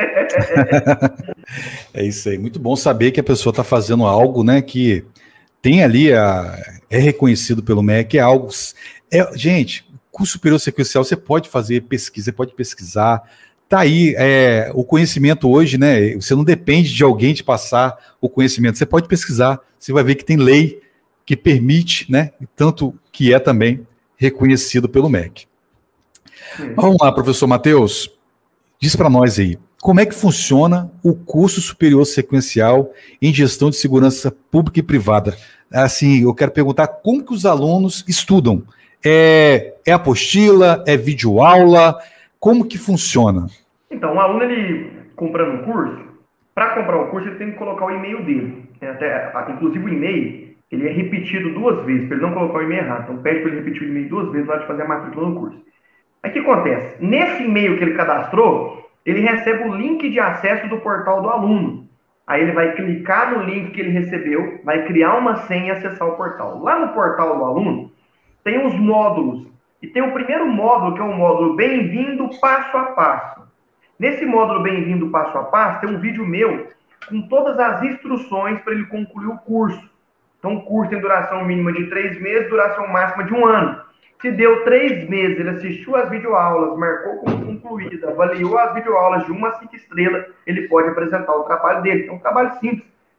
Speaker 1: É isso aí, muito bom saber que a pessoa está fazendo algo, né, que tem ali, a, é reconhecido pelo M E C, é algo... É, gente, curso superior sequencial, você pode fazer pesquisa, você pode pesquisar, tá aí, é, o conhecimento hoje, né, você não depende de alguém te passar o conhecimento, você pode pesquisar, você vai ver que tem lei que permite, né, tanto que é também reconhecido pelo M E C. Sim. Vamos lá, professor Matheus, diz para nós aí, como é que funciona o curso superior sequencial em gestão de segurança pública e privada? Assim, eu quero perguntar como que os alunos estudam. É, é apostila, é videoaula, como que funciona?
Speaker 2: Então, o aluno, ele comprando um curso, para comprar um curso, ele tem que colocar o e-mail dele. Até, inclusive o e-mail, ele é repetido duas vezes, para ele não colocar o e-mail errado. Então, pede para ele repetir o e-mail duas vezes na hora de fazer a matrícula no curso. Aí, o que acontece? Nesse e-mail que ele cadastrou, ele recebe o link de acesso do portal do aluno. Aí, ele vai clicar no link que ele recebeu, vai criar uma senha e acessar o portal. Lá no portal do aluno, tem os módulos. E tem o primeiro módulo, que é o módulo Bem-vindo Passo a Passo. Nesse módulo Bem-vindo Passo a Passo, tem um vídeo meu com todas as instruções para ele concluir o curso. Então, o curso tem duração mínima de três meses, duração máxima de um ano. Se deu três meses, ele assistiu as videoaulas, marcou como concluída, avaliou as videoaulas de uma a cinco estrelas, ele pode apresentar o trabalho dele. É um trabalho simples,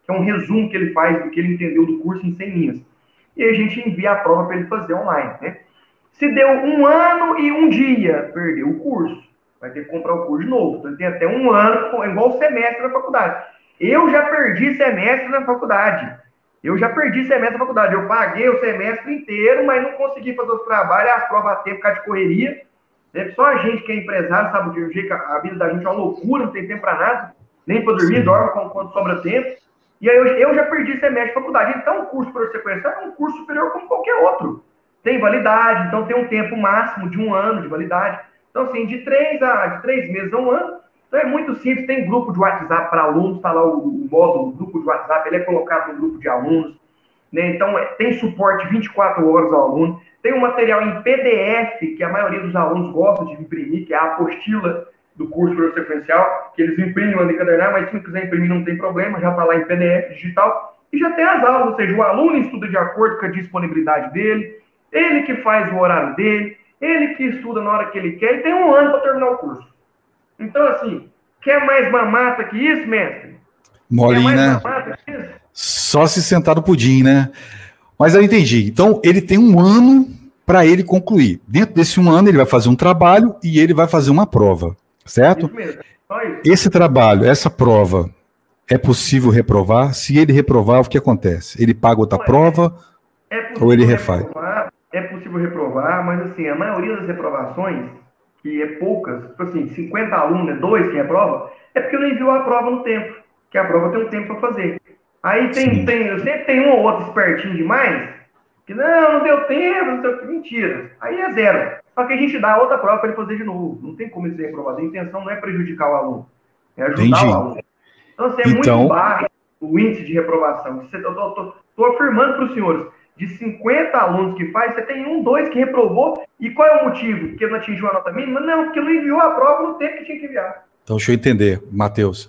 Speaker 2: que é um resumo que ele faz do que ele entendeu do curso em cem linhas. E aí a gente envia a prova para ele fazer online, né? Se deu um ano e um dia, perdeu o curso. Vai ter que comprar o curso de novo. Então ele tem até um ano, igual o semestre na faculdade. Eu já perdi semestre na faculdade. Eu já perdi semestre na faculdade. Eu paguei o semestre inteiro, mas não consegui fazer os trabalhos, as provas a tempo por causa de correria. Só a gente que é empresário sabe que o jeito que a vida da gente é uma loucura, não tem tempo para nada, nem para dormir, dorme quando sobra tempo. E aí eu, eu já perdi semestre de faculdade. Então o curso para você conhecer é um curso superior como qualquer outro. Tem validade, então tem um tempo máximo de um ano de validade. Então, assim, de três, a, de três meses a um ano. Então é muito simples, tem grupo de WhatsApp para alunos, está lá o, o módulo, o grupo de WhatsApp, ele é colocado no grupo de alunos. Né? Então é, tem suporte vinte e quatro horas ao aluno. Tem um material em P D F, que a maioria dos alunos gosta de imprimir, que é a apostila do curso sequencial, que eles imprimem lá no encadernar, mas se não quiser imprimir não tem problema, já está lá em P D F digital. E já tem as aulas, ou seja, o aluno estuda de acordo com a disponibilidade dele, ele que faz o horário dele, ele que estuda na hora que ele quer, e tem um ano para terminar o curso. Então, assim, quer mais mamata que isso, mestre?
Speaker 1: Molinho,
Speaker 2: quer mais
Speaker 1: né?
Speaker 2: mamata que isso?
Speaker 1: Só se sentar no pudim, né? Mas eu entendi. Então, ele tem um ano para ele concluir. Dentro desse um ano, ele vai fazer um trabalho e ele vai fazer uma prova, certo?
Speaker 2: Isso mesmo, só isso.
Speaker 1: Esse trabalho, essa prova, é possível reprovar? Se ele reprovar, o que acontece? Ele paga outra
Speaker 2: Não, é-
Speaker 1: prova
Speaker 2: É
Speaker 1: ou ele
Speaker 2: possível
Speaker 1: refaz?
Speaker 2: reprovar, é possível reprovar, mas assim, a maioria das reprovações, que é poucas, tipo assim, cinquenta alunos, é dois que reprova, é porque não enviou a prova no tempo, que a prova tem um tempo para fazer. Aí tem, tem, eu sempre tem um ou outro espertinho demais, que não, não deu tempo, não sei o que, mentira. Aí é zero. Só que a gente dá outra prova para ele fazer de novo. Não tem como ele ser reprovado. A intenção não é prejudicar o aluno, é ajudar
Speaker 1: Entendi.
Speaker 2: o aluno. Então, assim, é
Speaker 1: Então-
Speaker 2: muito baixo o índice de reprovação. Eu estou afirmando para os senhores, de cinquenta alunos que faz, você tem um, dois que reprovou. E qual é o motivo? Porque não atingiu a nota mínima? Não, porque não enviou a prova no tempo que tinha que enviar.
Speaker 1: Então, deixa eu entender, Matheus.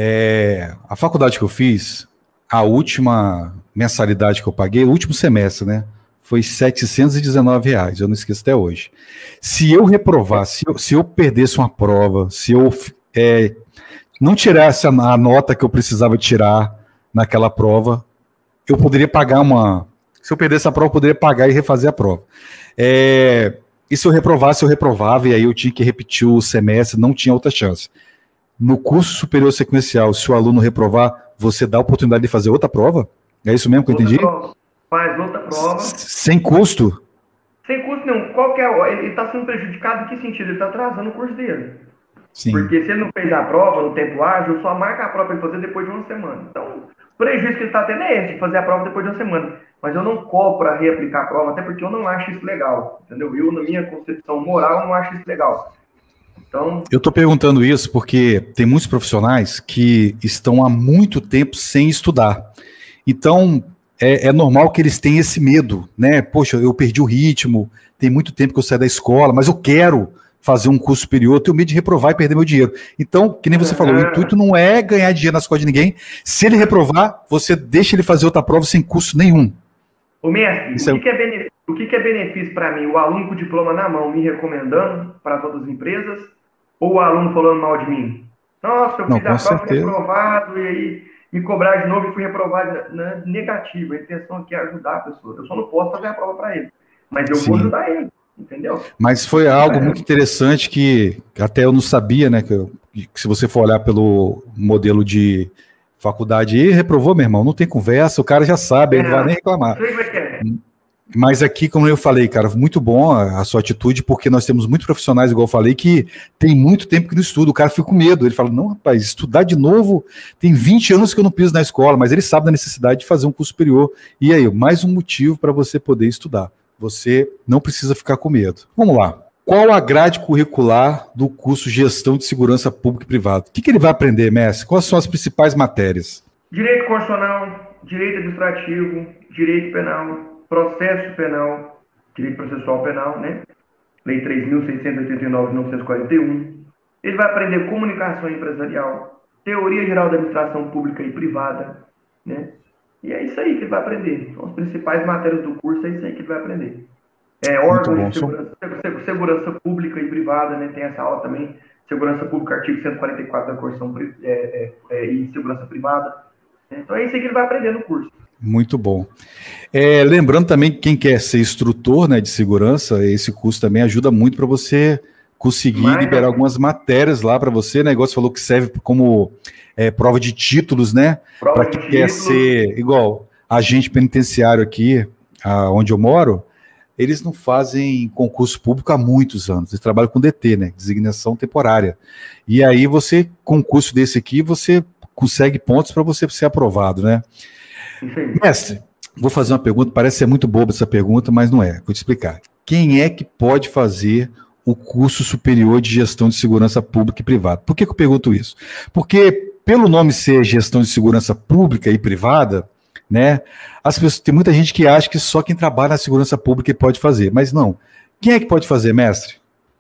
Speaker 1: É, a faculdade que eu fiz, a última mensalidade que eu paguei, o último semestre, né? Foi setecentos e dezenove reais, eu não esqueço até hoje. Se eu reprovar, se eu, se eu perdesse uma prova, se eu é, não tirasse a, a nota que eu precisava tirar naquela prova, eu poderia pagar uma... Se eu perdesse a prova, eu poderia pagar e refazer a prova. É, e se eu reprovasse, eu reprovava, e aí eu tinha que repetir o semestre, não tinha outra chance. No curso superior sequencial, se o aluno reprovar, você dá a oportunidade de fazer outra prova? É isso mesmo que eu
Speaker 2: Outra
Speaker 1: entendi?
Speaker 2: prova. Faz outra prova.
Speaker 1: Sem custo?
Speaker 2: Sem custo nenhum. Qual que é, ele está sendo prejudicado em que sentido? Ele está atrasando o curso dele.
Speaker 1: Sim.
Speaker 2: Porque se ele não fez a prova no tempo ágil, só marca a prova para ele fazer depois de uma semana. Então, o prejuízo que ele está tendo é esse, de fazer a prova depois de uma semana. Mas eu não cobro para reaplicar a prova, até porque eu não acho isso legal. Entendeu? Eu, na minha concepção moral, não acho isso legal. Então,
Speaker 1: eu estou perguntando isso porque tem muitos profissionais que estão há muito tempo sem estudar. Então, é, é normal que eles tenham esse medo, né? Poxa, eu perdi o ritmo, tem muito tempo que eu saí da escola, mas eu quero fazer um curso superior, eu tenho medo de reprovar e perder meu dinheiro. Então, que nem você falou, o intuito não é ganhar dinheiro nas costas de ninguém. Se ele reprovar, você deixa ele fazer outra prova sem custo nenhum.
Speaker 2: Ô, mestre,
Speaker 1: Isso
Speaker 2: o
Speaker 1: é-
Speaker 2: que, que é benefício, o que, que é benefício para mim? O aluno com o diploma na mão me recomendando para todas as empresas ou o aluno falando mal de mim? Nossa, eu
Speaker 1: Não,
Speaker 2: fiz a
Speaker 1: com
Speaker 2: prova, fui
Speaker 1: certeza.
Speaker 2: reprovado, e aí me cobrar de novo e fui reprovado. Né? Negativo, a intenção aqui é ajudar a pessoa. Eu só não posso fazer a prova para ele, mas eu vou
Speaker 1: Sim.
Speaker 2: ajudar ele, entendeu?
Speaker 1: Mas foi algo muito interessante que até eu não sabia, né? Que, eu- que se você for olhar pelo modelo de faculdade e reprovou, meu irmão, não tem conversa, o cara já sabe, ele não vai nem reclamar.
Speaker 2: Sei como é que é.
Speaker 1: Mas aqui, como eu falei, cara, muito bom a, a sua atitude, porque nós temos muitos profissionais, igual eu falei, que tem muito tempo que não estuda, o cara fica com medo, ele fala, não, rapaz, estudar de novo, tem vinte anos que eu não piso na escola, mas ele sabe da necessidade de fazer um curso superior. E aí, mais um motivo para você poder estudar. Você não precisa ficar com medo. Vamos lá. Qual a grade curricular do curso Gestão de Segurança Pública e Privada? O que, que ele vai aprender, mestre? Quais são as principais matérias?
Speaker 2: Direito constitucional, direito administrativo, direito penal, processo penal, direito processual penal, né? Lei três mil seiscentos e oitenta e nove de mil novecentos e quarenta e um. Ele vai aprender comunicação empresarial, teoria geral da administração pública e privada, né? E é isso aí que ele vai aprender. São as principais matérias do curso, é isso aí que ele vai aprender. É, órgãos
Speaker 1: bom,
Speaker 2: de segurança, segurança pública e privada, né? Tem essa aula também. Segurança pública, artigo cento e quarenta e quatro da Constituição é, é, é, e segurança privada. Então é isso aí que ele vai aprender no curso.
Speaker 1: Muito bom. É, lembrando também que quem quer ser instrutor, né, de segurança, esse curso também ajuda muito para você conseguir Mas, liberar algumas matérias lá para você, né? Igual você falou que serve como é, prova de títulos, né? Para quem quer ser igual agente penitenciário aqui, a, onde eu moro, eles não fazem concurso público há muitos anos. Eles trabalham com D T, né? Designação temporária. E aí você, com um curso desse aqui, você consegue pontos para você ser aprovado, né? Mestre, vou fazer uma pergunta, parece ser muito boba essa pergunta, mas não é. Vou te explicar. Quem é que pode fazer o curso superior de gestão de segurança pública e privada? Por que, que eu pergunto isso? Porque, pelo nome ser gestão de segurança pública e privada, né, as pessoas, tem muita gente que acha que só quem trabalha na segurança pública pode fazer, mas não. Quem é que pode fazer, mestre?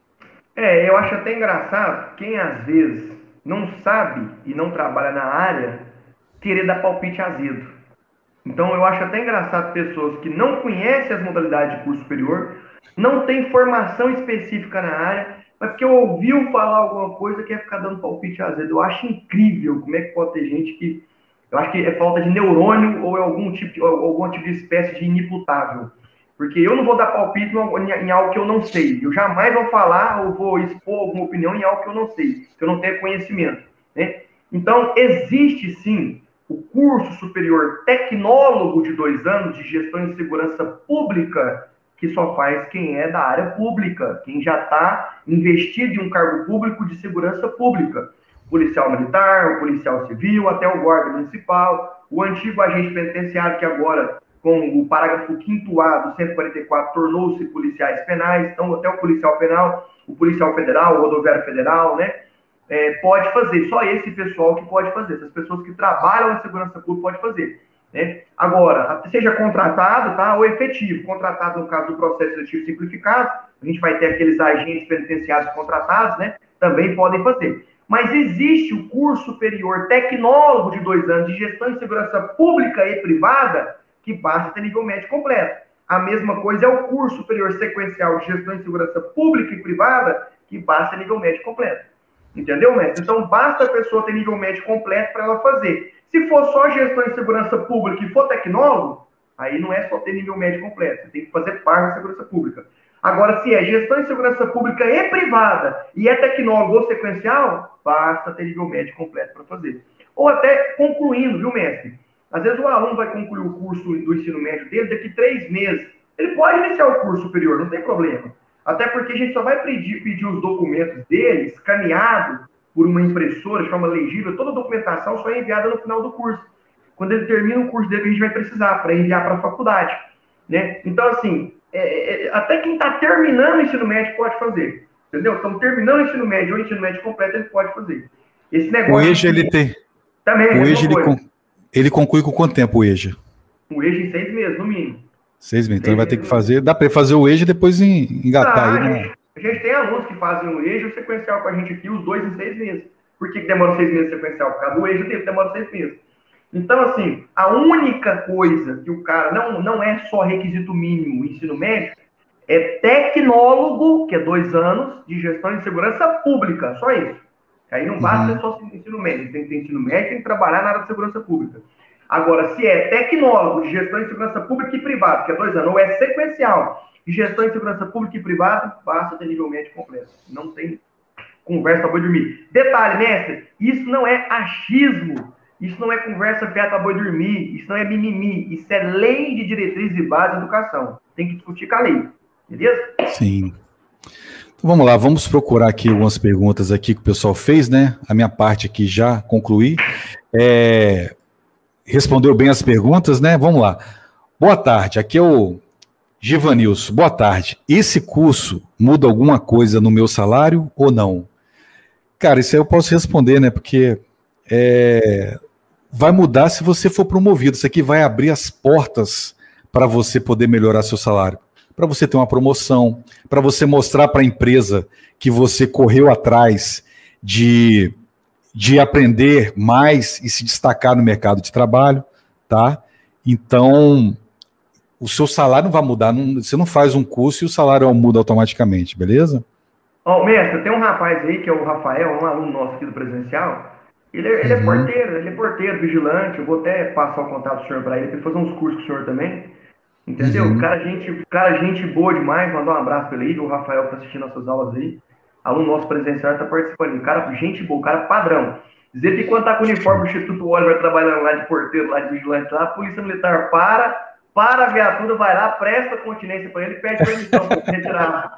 Speaker 2: É, eu acho até engraçado quem às vezes não sabe e não trabalha na área querer dar palpite azedo. Então, eu acho até engraçado pessoas que não conhecem as modalidades de curso superior, não têm formação específica na área, mas porque ouviu falar alguma coisa quer ficar dando palpite às vezes. Eu acho incrível como é que pode ter gente que... Eu acho que é falta de neurônio ou é algum tipo de, algum tipo de espécie de inimputável. Porque eu não vou dar palpite em algo que eu não sei. Eu jamais vou falar ou vou expor alguma opinião em algo que eu não sei, que eu não tenho conhecimento, né? Então, existe sim o curso superior tecnólogo de dois anos de gestão de segurança pública, que só faz quem é da área pública, quem já está investido em um cargo público de segurança pública. Policial militar, o policial civil, até o guarda municipal, o antigo agente penitenciário, que agora, com o parágrafo quinto A do cento e quarenta e quatro, tornou-se policiais penais, então até o policial penal, o policial federal, o rodoviário federal, né? É, pode fazer, só esse pessoal que pode fazer, essas pessoas que trabalham na segurança pública pode fazer, né? Agora, seja contratado, tá, ou efetivo, contratado no caso do processo seletivo simplificado, a gente vai ter aqueles agentes penitenciários contratados, né, também podem fazer. Mas existe o curso superior tecnólogo de dois anos de gestão de segurança pública e privada, que basta ter nível médio completo. A mesma coisa é o curso superior sequencial de gestão de segurança pública e privada, que basta ter nível médio completo. Entendeu, mestre? Então, basta a pessoa ter nível médio completo para ela fazer. Se for só gestão de segurança pública e for tecnólogo, aí não é só ter nível médio completo. Você tem que fazer parte da segurança pública. Agora, se é gestão de segurança pública e privada e é tecnólogo ou sequencial, basta ter nível médio completo para fazer. Ou até concluindo, viu, mestre? Às vezes o aluno vai concluir o curso do ensino médio dele daqui a três meses. Ele pode iniciar o curso superior, não tem problema. Até porque a gente só vai pedir, pedir os documentos dele, escaneado por uma impressora de forma legível, toda a documentação só é enviada no final do curso. Quando ele termina o curso dele, a gente vai precisar para enviar para a faculdade, né? Então, assim, é, é, até quem está terminando o ensino médio pode fazer, entendeu? Então, terminando o ensino médio ou o ensino médio completo, ele pode fazer. Esse negócio...
Speaker 1: O EJA, ele tem...
Speaker 2: Também é
Speaker 1: o EJA, ele, con... ele conclui com quanto tempo o EJA?
Speaker 2: O EJA em seis meses, no mínimo.
Speaker 1: Seis meses, então ele vai ter que fazer... Dá para fazer o EJA e depois engatar
Speaker 2: ah,
Speaker 1: aí,
Speaker 2: a,
Speaker 1: né?
Speaker 2: gente, a gente tem alunos que fazem o EJA e o sequencial com a gente aqui, os dois em seis meses. Por que demora seis meses sequencial? Por causa do EJA dele, demora seis meses. Então, assim, a única coisa que o cara... Não, não é só requisito mínimo, ensino médio, é tecnólogo, que é dois anos, de gestão de segurança pública, só isso. Aí não basta uhum. só ensino médio, tem que ter ensino médio, tem que trabalhar na área de segurança pública. Agora, se é tecnólogo de gestão de segurança pública e privada, que é dois anos, ou é sequencial de gestão de segurança pública e privada, basta ter nível médio completo. Não tem conversa para boi dormir. Detalhe, mestre, isso não é achismo, isso não é conversa fiada para boi dormir, isso não é mimimi, isso é lei de diretriz e base de educação. Tem que discutir com a lei, beleza?
Speaker 1: Sim. Então vamos lá, vamos procurar aqui algumas perguntas aqui que o pessoal fez, né? A minha parte aqui já concluí. É... Respondeu bem as perguntas, né? Vamos lá. Boa tarde, aqui é o Givanilson. Boa tarde. Esse curso muda alguma coisa no meu salário ou não? Cara, isso aí eu posso responder, né? Porque é, vai mudar se você for promovido. Isso aqui vai abrir as portas para você poder melhorar seu salário. Para você ter uma promoção, para você mostrar para a empresa que você correu atrás de... de aprender mais e se destacar no mercado de trabalho, tá? Então, o seu salário não vai mudar, não, você não faz um curso e o salário muda automaticamente, beleza?
Speaker 2: Ó, oh, mestre, tem um rapaz aí, que é o Rafael, um aluno nosso aqui do presencial, Ele, é, ele
Speaker 1: Uhum.
Speaker 2: é porteiro, ele é porteiro, vigilante. Eu vou até passar o contato do senhor para ele, para ele fazer uns cursos com o senhor também. Entendeu?
Speaker 1: Uhum.
Speaker 2: Cara, gente, cara, gente boa demais. Mandar um abraço para ele, o Rafael que tá assistindo nossas aulas aí. Aluno nosso presencial tá participando. Cara, gente boa, cara padrão. Dizer que quando tá com o uniforme do Instituto Oliver trabalhando lá de porteiro, lá de vigilante, lá, a Polícia Militar para, para a viatura, vai lá, presta continência para ele e pede permissão para ele retirar.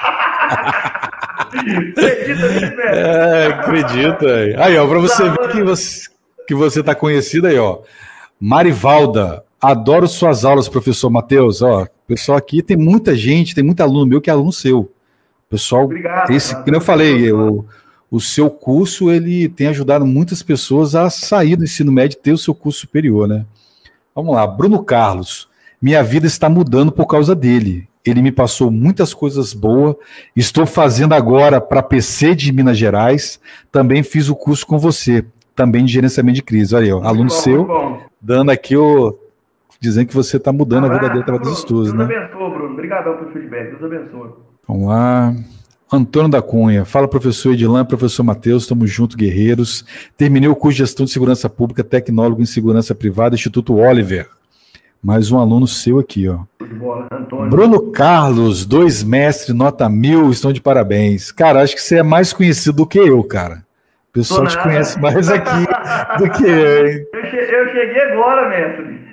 Speaker 2: Acredita nisso, velho?
Speaker 1: É, acredito. Aí, aí ó, para você ver que você, que você tá conhecido aí, ó. Marivalda, adoro suas aulas, professor Matheus. Ó, pessoal aqui tem muita gente, tem muito aluno meu que é aluno seu. Pessoal,
Speaker 2: Obrigado,
Speaker 1: esse,
Speaker 2: cara.
Speaker 1: como eu falei, o, o seu curso ele tem ajudado muitas pessoas a sair do ensino médio e ter o seu curso superior, né? Vamos lá, Bruno Carlos. Minha vida está mudando por causa dele. Ele me passou muitas coisas boas. Estou fazendo agora para P C de Minas Gerais. Também fiz o curso com você, também de gerenciamento de crise. Olha aí, ó, aluno
Speaker 2: bom,
Speaker 1: seu, dando aqui o dizendo que você está mudando
Speaker 2: Abraço,
Speaker 1: a vida dele através dos estudos,
Speaker 2: Deus
Speaker 1: né?
Speaker 2: abençoe, Bruno. Obrigadão pelo feedback. Deus abençoe.
Speaker 1: Vamos lá. Antônio da Cunha. Fala, professor Edilan, professor Matheus, estamos juntos, guerreiros. Terminei o curso de Gestão de Segurança Pública, Tecnólogo em Segurança Privada, Instituto Oliver. Mais um aluno seu aqui, ó.
Speaker 2: De bola, Antônio.
Speaker 1: Bruno Carlos, dois mestres, nota mil, estão de parabéns. Cara, acho que você é mais conhecido do que eu, cara. O pessoal te conhece mais aqui do que eu, hein?
Speaker 2: Eu, che eu cheguei agora, mestre.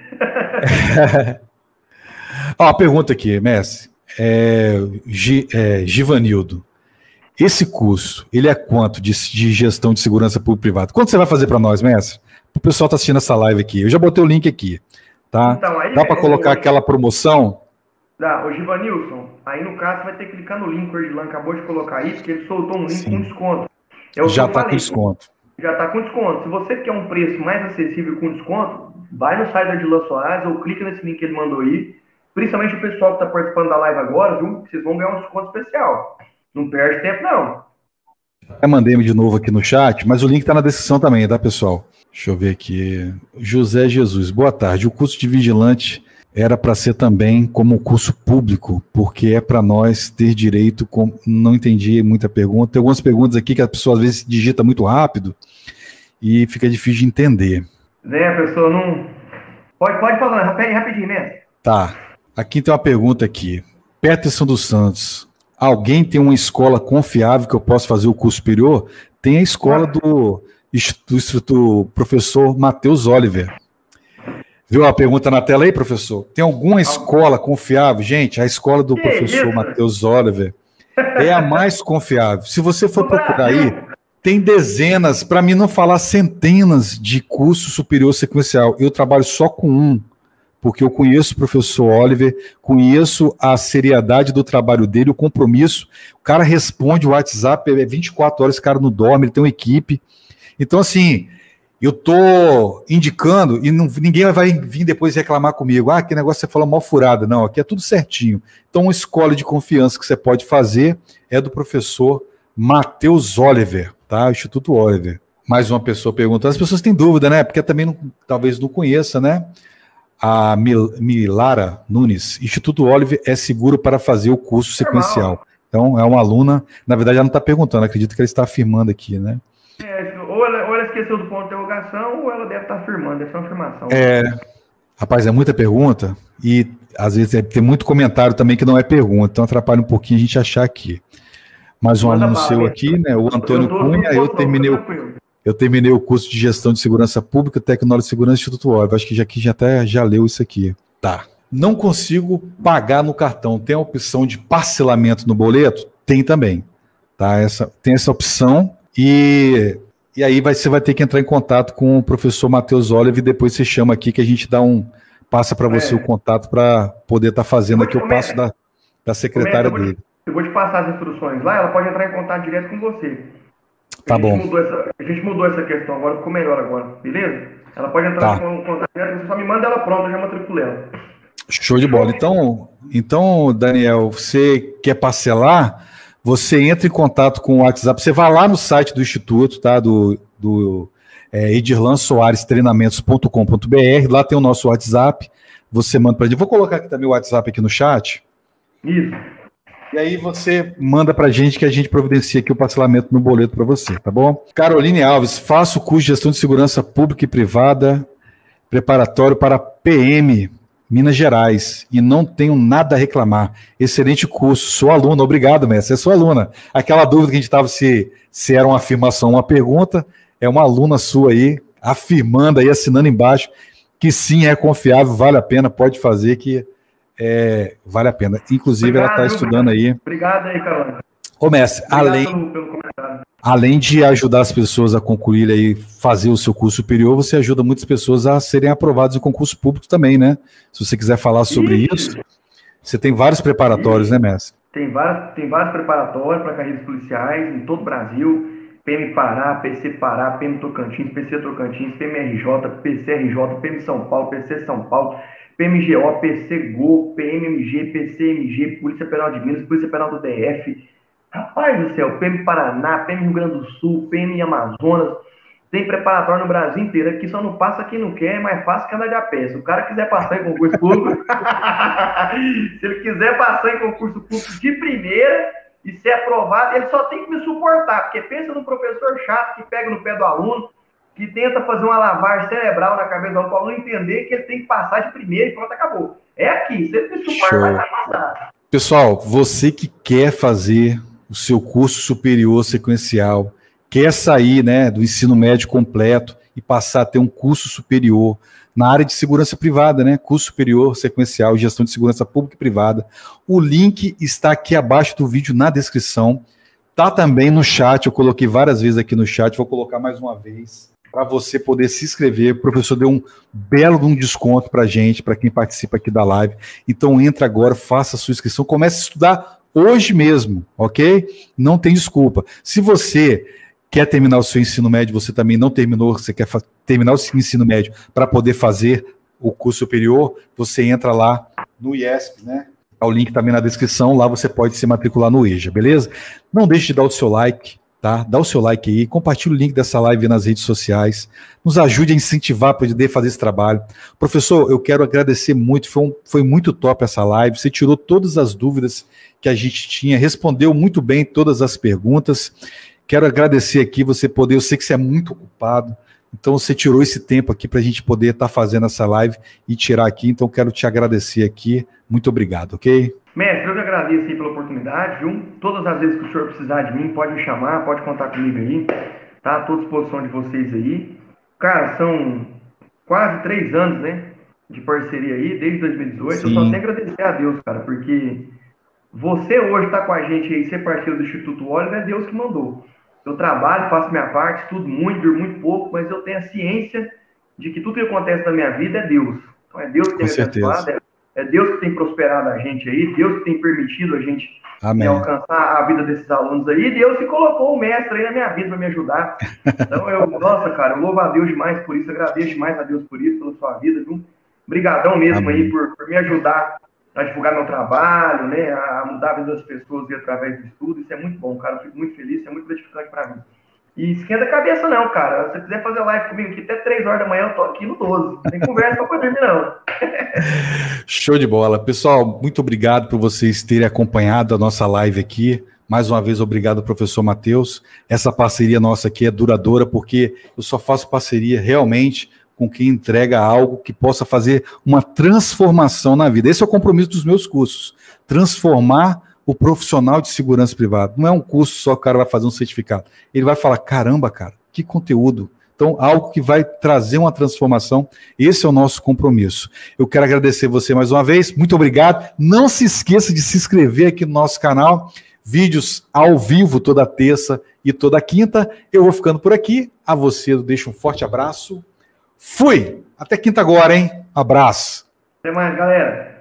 Speaker 1: Ó, a pergunta aqui, mestre. É, G, é, Givanildo. Esse curso, ele é quanto de, de gestão de segurança pública e privada? Quanto você vai fazer para nós, mestre? O pessoal está assistindo essa live aqui. Eu já botei o link aqui, tá? Então, aí, dá para colocar eu... aquela promoção?
Speaker 2: Dá. Ô, Givanilson, aí no caso você vai ter que clicar no link que o Edilan acabou de colocar aí, porque ele soltou um link Sim. com desconto.
Speaker 1: É já está com desconto.
Speaker 2: Já está com desconto. Se você quer um preço mais acessível com desconto, vai no site do Edilan Soares ou clica nesse link que ele mandou aí. Principalmente o pessoal que está participando da live agora, viu? Vocês vão ganhar um desconto especial. Não perde tempo, não.
Speaker 1: Eu mandei de novo aqui no chat, mas o link está na descrição também, tá, pessoal? Deixa eu ver aqui. José Jesus, boa tarde. O curso de vigilante era para ser também como curso público, porque é para nós ter direito. Com... Não entendi muita pergunta. Tem algumas perguntas aqui que a pessoa às vezes digita muito rápido e fica difícil de entender.
Speaker 2: Né, a pessoa não... Pode, pode falar, rapidinho, né?
Speaker 1: Tá. Aqui tem uma pergunta aqui. Peterson dos Santos. Alguém tem uma escola confiável que eu possa fazer o curso superior? Tem a escola do, do, do professor Matheus Oliver. Viu a pergunta na tela aí, professor? Tem alguma escola confiável? Gente, a escola do professor Matheus Oliver é a mais confiável. Se você for procurar aí, tem dezenas, para mim não falar centenas de curso superior sequencial. Eu trabalho só com um. Porque eu conheço o professor Oliver, conheço a seriedade do trabalho dele, o compromisso. O cara responde o WhatsApp, é vinte e quatro horas, esse cara não dorme, ele tem uma equipe. Então, assim, eu estou indicando, e não, ninguém vai vir depois reclamar comigo, ah, que negócio você falou mal furado. Não, aqui é tudo certinho. Então, uma escola de confiança que você pode fazer é do professor Matheus Oliver, tá? Instituto Oliver. Mais uma pessoa perguntando, as pessoas têm dúvida, né? Porque também não, talvez não conheça, né? A Mil, Milara Nunes, Instituto Oliver é seguro para fazer o curso sequencial. Então, é uma aluna, na verdade ela não está perguntando, acredito que ela está afirmando aqui, né?
Speaker 2: É, ou, ela, ou ela esqueceu do ponto de interrogação, ou ela deve estar afirmando, deve ser uma afirmação.
Speaker 1: É, rapaz, é muita pergunta, e às vezes é, tem muito comentário também que não é pergunta, então atrapalha um pouquinho a gente achar aqui. Mais um Manda aluno seu aqui, né, o Antônio eu Cunha, eu terminei o... Eu terminei o curso de Gestão de Segurança Pública, Tecnologia de Segurança do Instituto Oliver. Acho que já, já até já leu isso aqui. Tá. Não consigo pagar no cartão. Tem a opção de parcelamento no boleto? Tem também. Tá? Essa, tem essa opção. E, e aí vai, você vai ter que entrar em contato com o professor Matheus Oliver e depois você chama aqui que a gente dá um, passa para você é. o contato para poder estar tá fazendo aqui o passo da, da secretária
Speaker 2: eu
Speaker 1: dele.
Speaker 2: Te, eu vou te passar as instruções lá, ela pode entrar em contato direto com você.
Speaker 1: Tá
Speaker 2: a
Speaker 1: bom.
Speaker 2: Essa, a gente mudou essa questão, agora ficou melhor agora, beleza? Ela pode entrar
Speaker 1: tá.
Speaker 2: em contato direto, você só me manda ela pronta, eu já matriculei ela.
Speaker 1: Show de bola. Então, então, Daniel, você quer parcelar? Você entra em contato com o WhatsApp, você vai lá no site do Instituto, tá? Do, do é, edirlan soares treinamentos ponto com ponto b r, lá tem o nosso WhatsApp, você manda para a gente. Vou colocar aqui também o WhatsApp aqui no chat.
Speaker 2: Isso.
Speaker 1: E aí você manda pra gente que a gente providencia aqui o parcelamento no boleto para você, tá bom? Caroline Alves, faço o curso de gestão de segurança pública e privada, preparatório para P M, Minas Gerais, e não tenho nada a reclamar. Excelente curso, sou aluna, obrigado, mestre, é sua aluna. Aquela dúvida que a gente estava se, se era uma afirmação ou uma pergunta, é uma aluna sua aí, afirmando aí, assinando embaixo, que sim, é confiável, vale a pena, pode fazer que é, vale a pena. Inclusive, obrigado, ela está estudando aí.
Speaker 2: Obrigado aí, Carol.
Speaker 1: Ô, mestre, além, pelo, pelo além de ajudar as pessoas a concluir e fazer o seu curso superior, você ajuda muitas pessoas a serem aprovadas em concurso público também, né? Se você quiser falar sobre isso, isso você tem vários preparatórios, isso. né, mestre?
Speaker 2: Tem vários, tem vários preparatórios para carreiras policiais em todo o Brasil. P M Pará, P C Pará, P M Tocantins, P C Tocantins, P M R J, P C R J, P M São Paulo, P C São Paulo, P M G O, P C G O, P M M G, P C M G, Polícia Penal de Minas, Polícia Penal do D F. Rapaz do céu, P M Paraná, P M Rio Grande do Sul, P M Amazonas, tem preparatório no Brasil inteiro. Aqui só não passa quem não quer, é mais fácil que andar de a pé. Se o cara quiser passar em concurso público, se ele quiser passar em concurso público de primeira e ser aprovado, ele só tem que me suportar, porque pensa num professor chato que pega no pé do aluno, que tenta fazer uma lavagem cerebral na cabeça do aluno, para o aluno entender que ele tem que passar de primeira e pronto, acabou. É aqui, se ele me suportar, vai passar.
Speaker 1: Pessoal, você que quer fazer o seu curso superior sequencial, quer sair, né, do ensino médio completo e passar a ter um curso superior na área de segurança privada, né, curso superior sequencial, gestão de segurança pública e privada, o link está aqui abaixo do vídeo na descrição, tá também no chat, eu coloquei várias vezes aqui no chat, vou colocar mais uma vez, para você poder se inscrever. O professor deu um belo um desconto para a gente, para quem participa aqui da live, então entra agora, faça a sua inscrição, comece a estudar hoje mesmo, ok? Não tem desculpa. Se você quer terminar o seu ensino médio, você também não terminou, você quer terminar o seu ensino médio para poder fazer o curso superior, você entra lá no I E S P, né? O link também na descrição, lá você pode se matricular no EJA, beleza? Não deixe de dar o seu like, tá? Dá o seu like aí, compartilhe o link dessa live nas redes sociais, nos ajude a incentivar para poder fazer esse trabalho. Professor, eu quero agradecer muito, foi, um, foi muito top essa live, você tirou todas as dúvidas que a gente tinha, respondeu muito bem todas as perguntas. Quero agradecer aqui você poder, eu sei que você é muito ocupado, então você tirou esse tempo aqui para a gente poder estar tá fazendo essa live e tirar aqui, então quero te agradecer aqui, muito obrigado, ok?
Speaker 2: Mestre, eu que agradeço aí pela oportunidade, viu? Todas as vezes que o senhor precisar de mim, pode me chamar, pode contar comigo aí, tá? Estou à disposição de vocês aí. Cara, são quase três anos, né, de parceria aí, desde dois mil e dezoito, Sim. Eu só tenho que agradecer a Deus, cara, porque você hoje está com a gente aí, ser parceiro do Instituto Oliver, é Deus que mandou. Eu trabalho, faço minha parte, estudo muito, durmo muito pouco, mas eu tenho a ciência de que tudo que acontece na minha vida é Deus. Então é Deus que tem me abençoado, é, é Deus que tem prosperado a gente aí, Deus que tem permitido a gente né, alcançar a vida desses alunos aí, e Deus que colocou o mestre aí na minha vida para me ajudar. Então eu, nossa, cara, eu louvo a Deus demais por isso, agradeço demais a Deus por isso, pela sua vida, viu? Obrigadão mesmo Amém. aí por, por me ajudar a divulgar meu trabalho, né, a mudar a vida das pessoas através do estudo, isso é muito bom, cara, eu fico muito feliz, isso é muito gratificante para mim. E esquenta a cabeça não, cara, se você quiser fazer live comigo aqui até três horas da manhã, eu tô aqui no doze, não tem conversa pra poder dormir não.
Speaker 1: Show de bola. Pessoal, muito obrigado por vocês terem acompanhado a nossa live aqui, mais uma vez obrigado professor Matheus, essa parceria nossa aqui é duradoura, porque eu só faço parceria realmente com quem entrega algo que possa fazer uma transformação na vida. Esse é o compromisso dos meus cursos. Transformar o profissional de segurança privada. Não é um curso só que o cara vai fazer um certificado. Ele vai falar, caramba, cara, que conteúdo. Então, algo que vai trazer uma transformação. Esse é o nosso compromisso. Eu quero agradecer você mais uma vez. Muito obrigado. Não se esqueça de se inscrever aqui no nosso canal. Vídeos ao vivo toda terça e toda quinta. Eu vou ficando por aqui. A você eu deixo um forte abraço. Fui! Até quinta agora, hein? Abraço.
Speaker 2: Até mais, galera.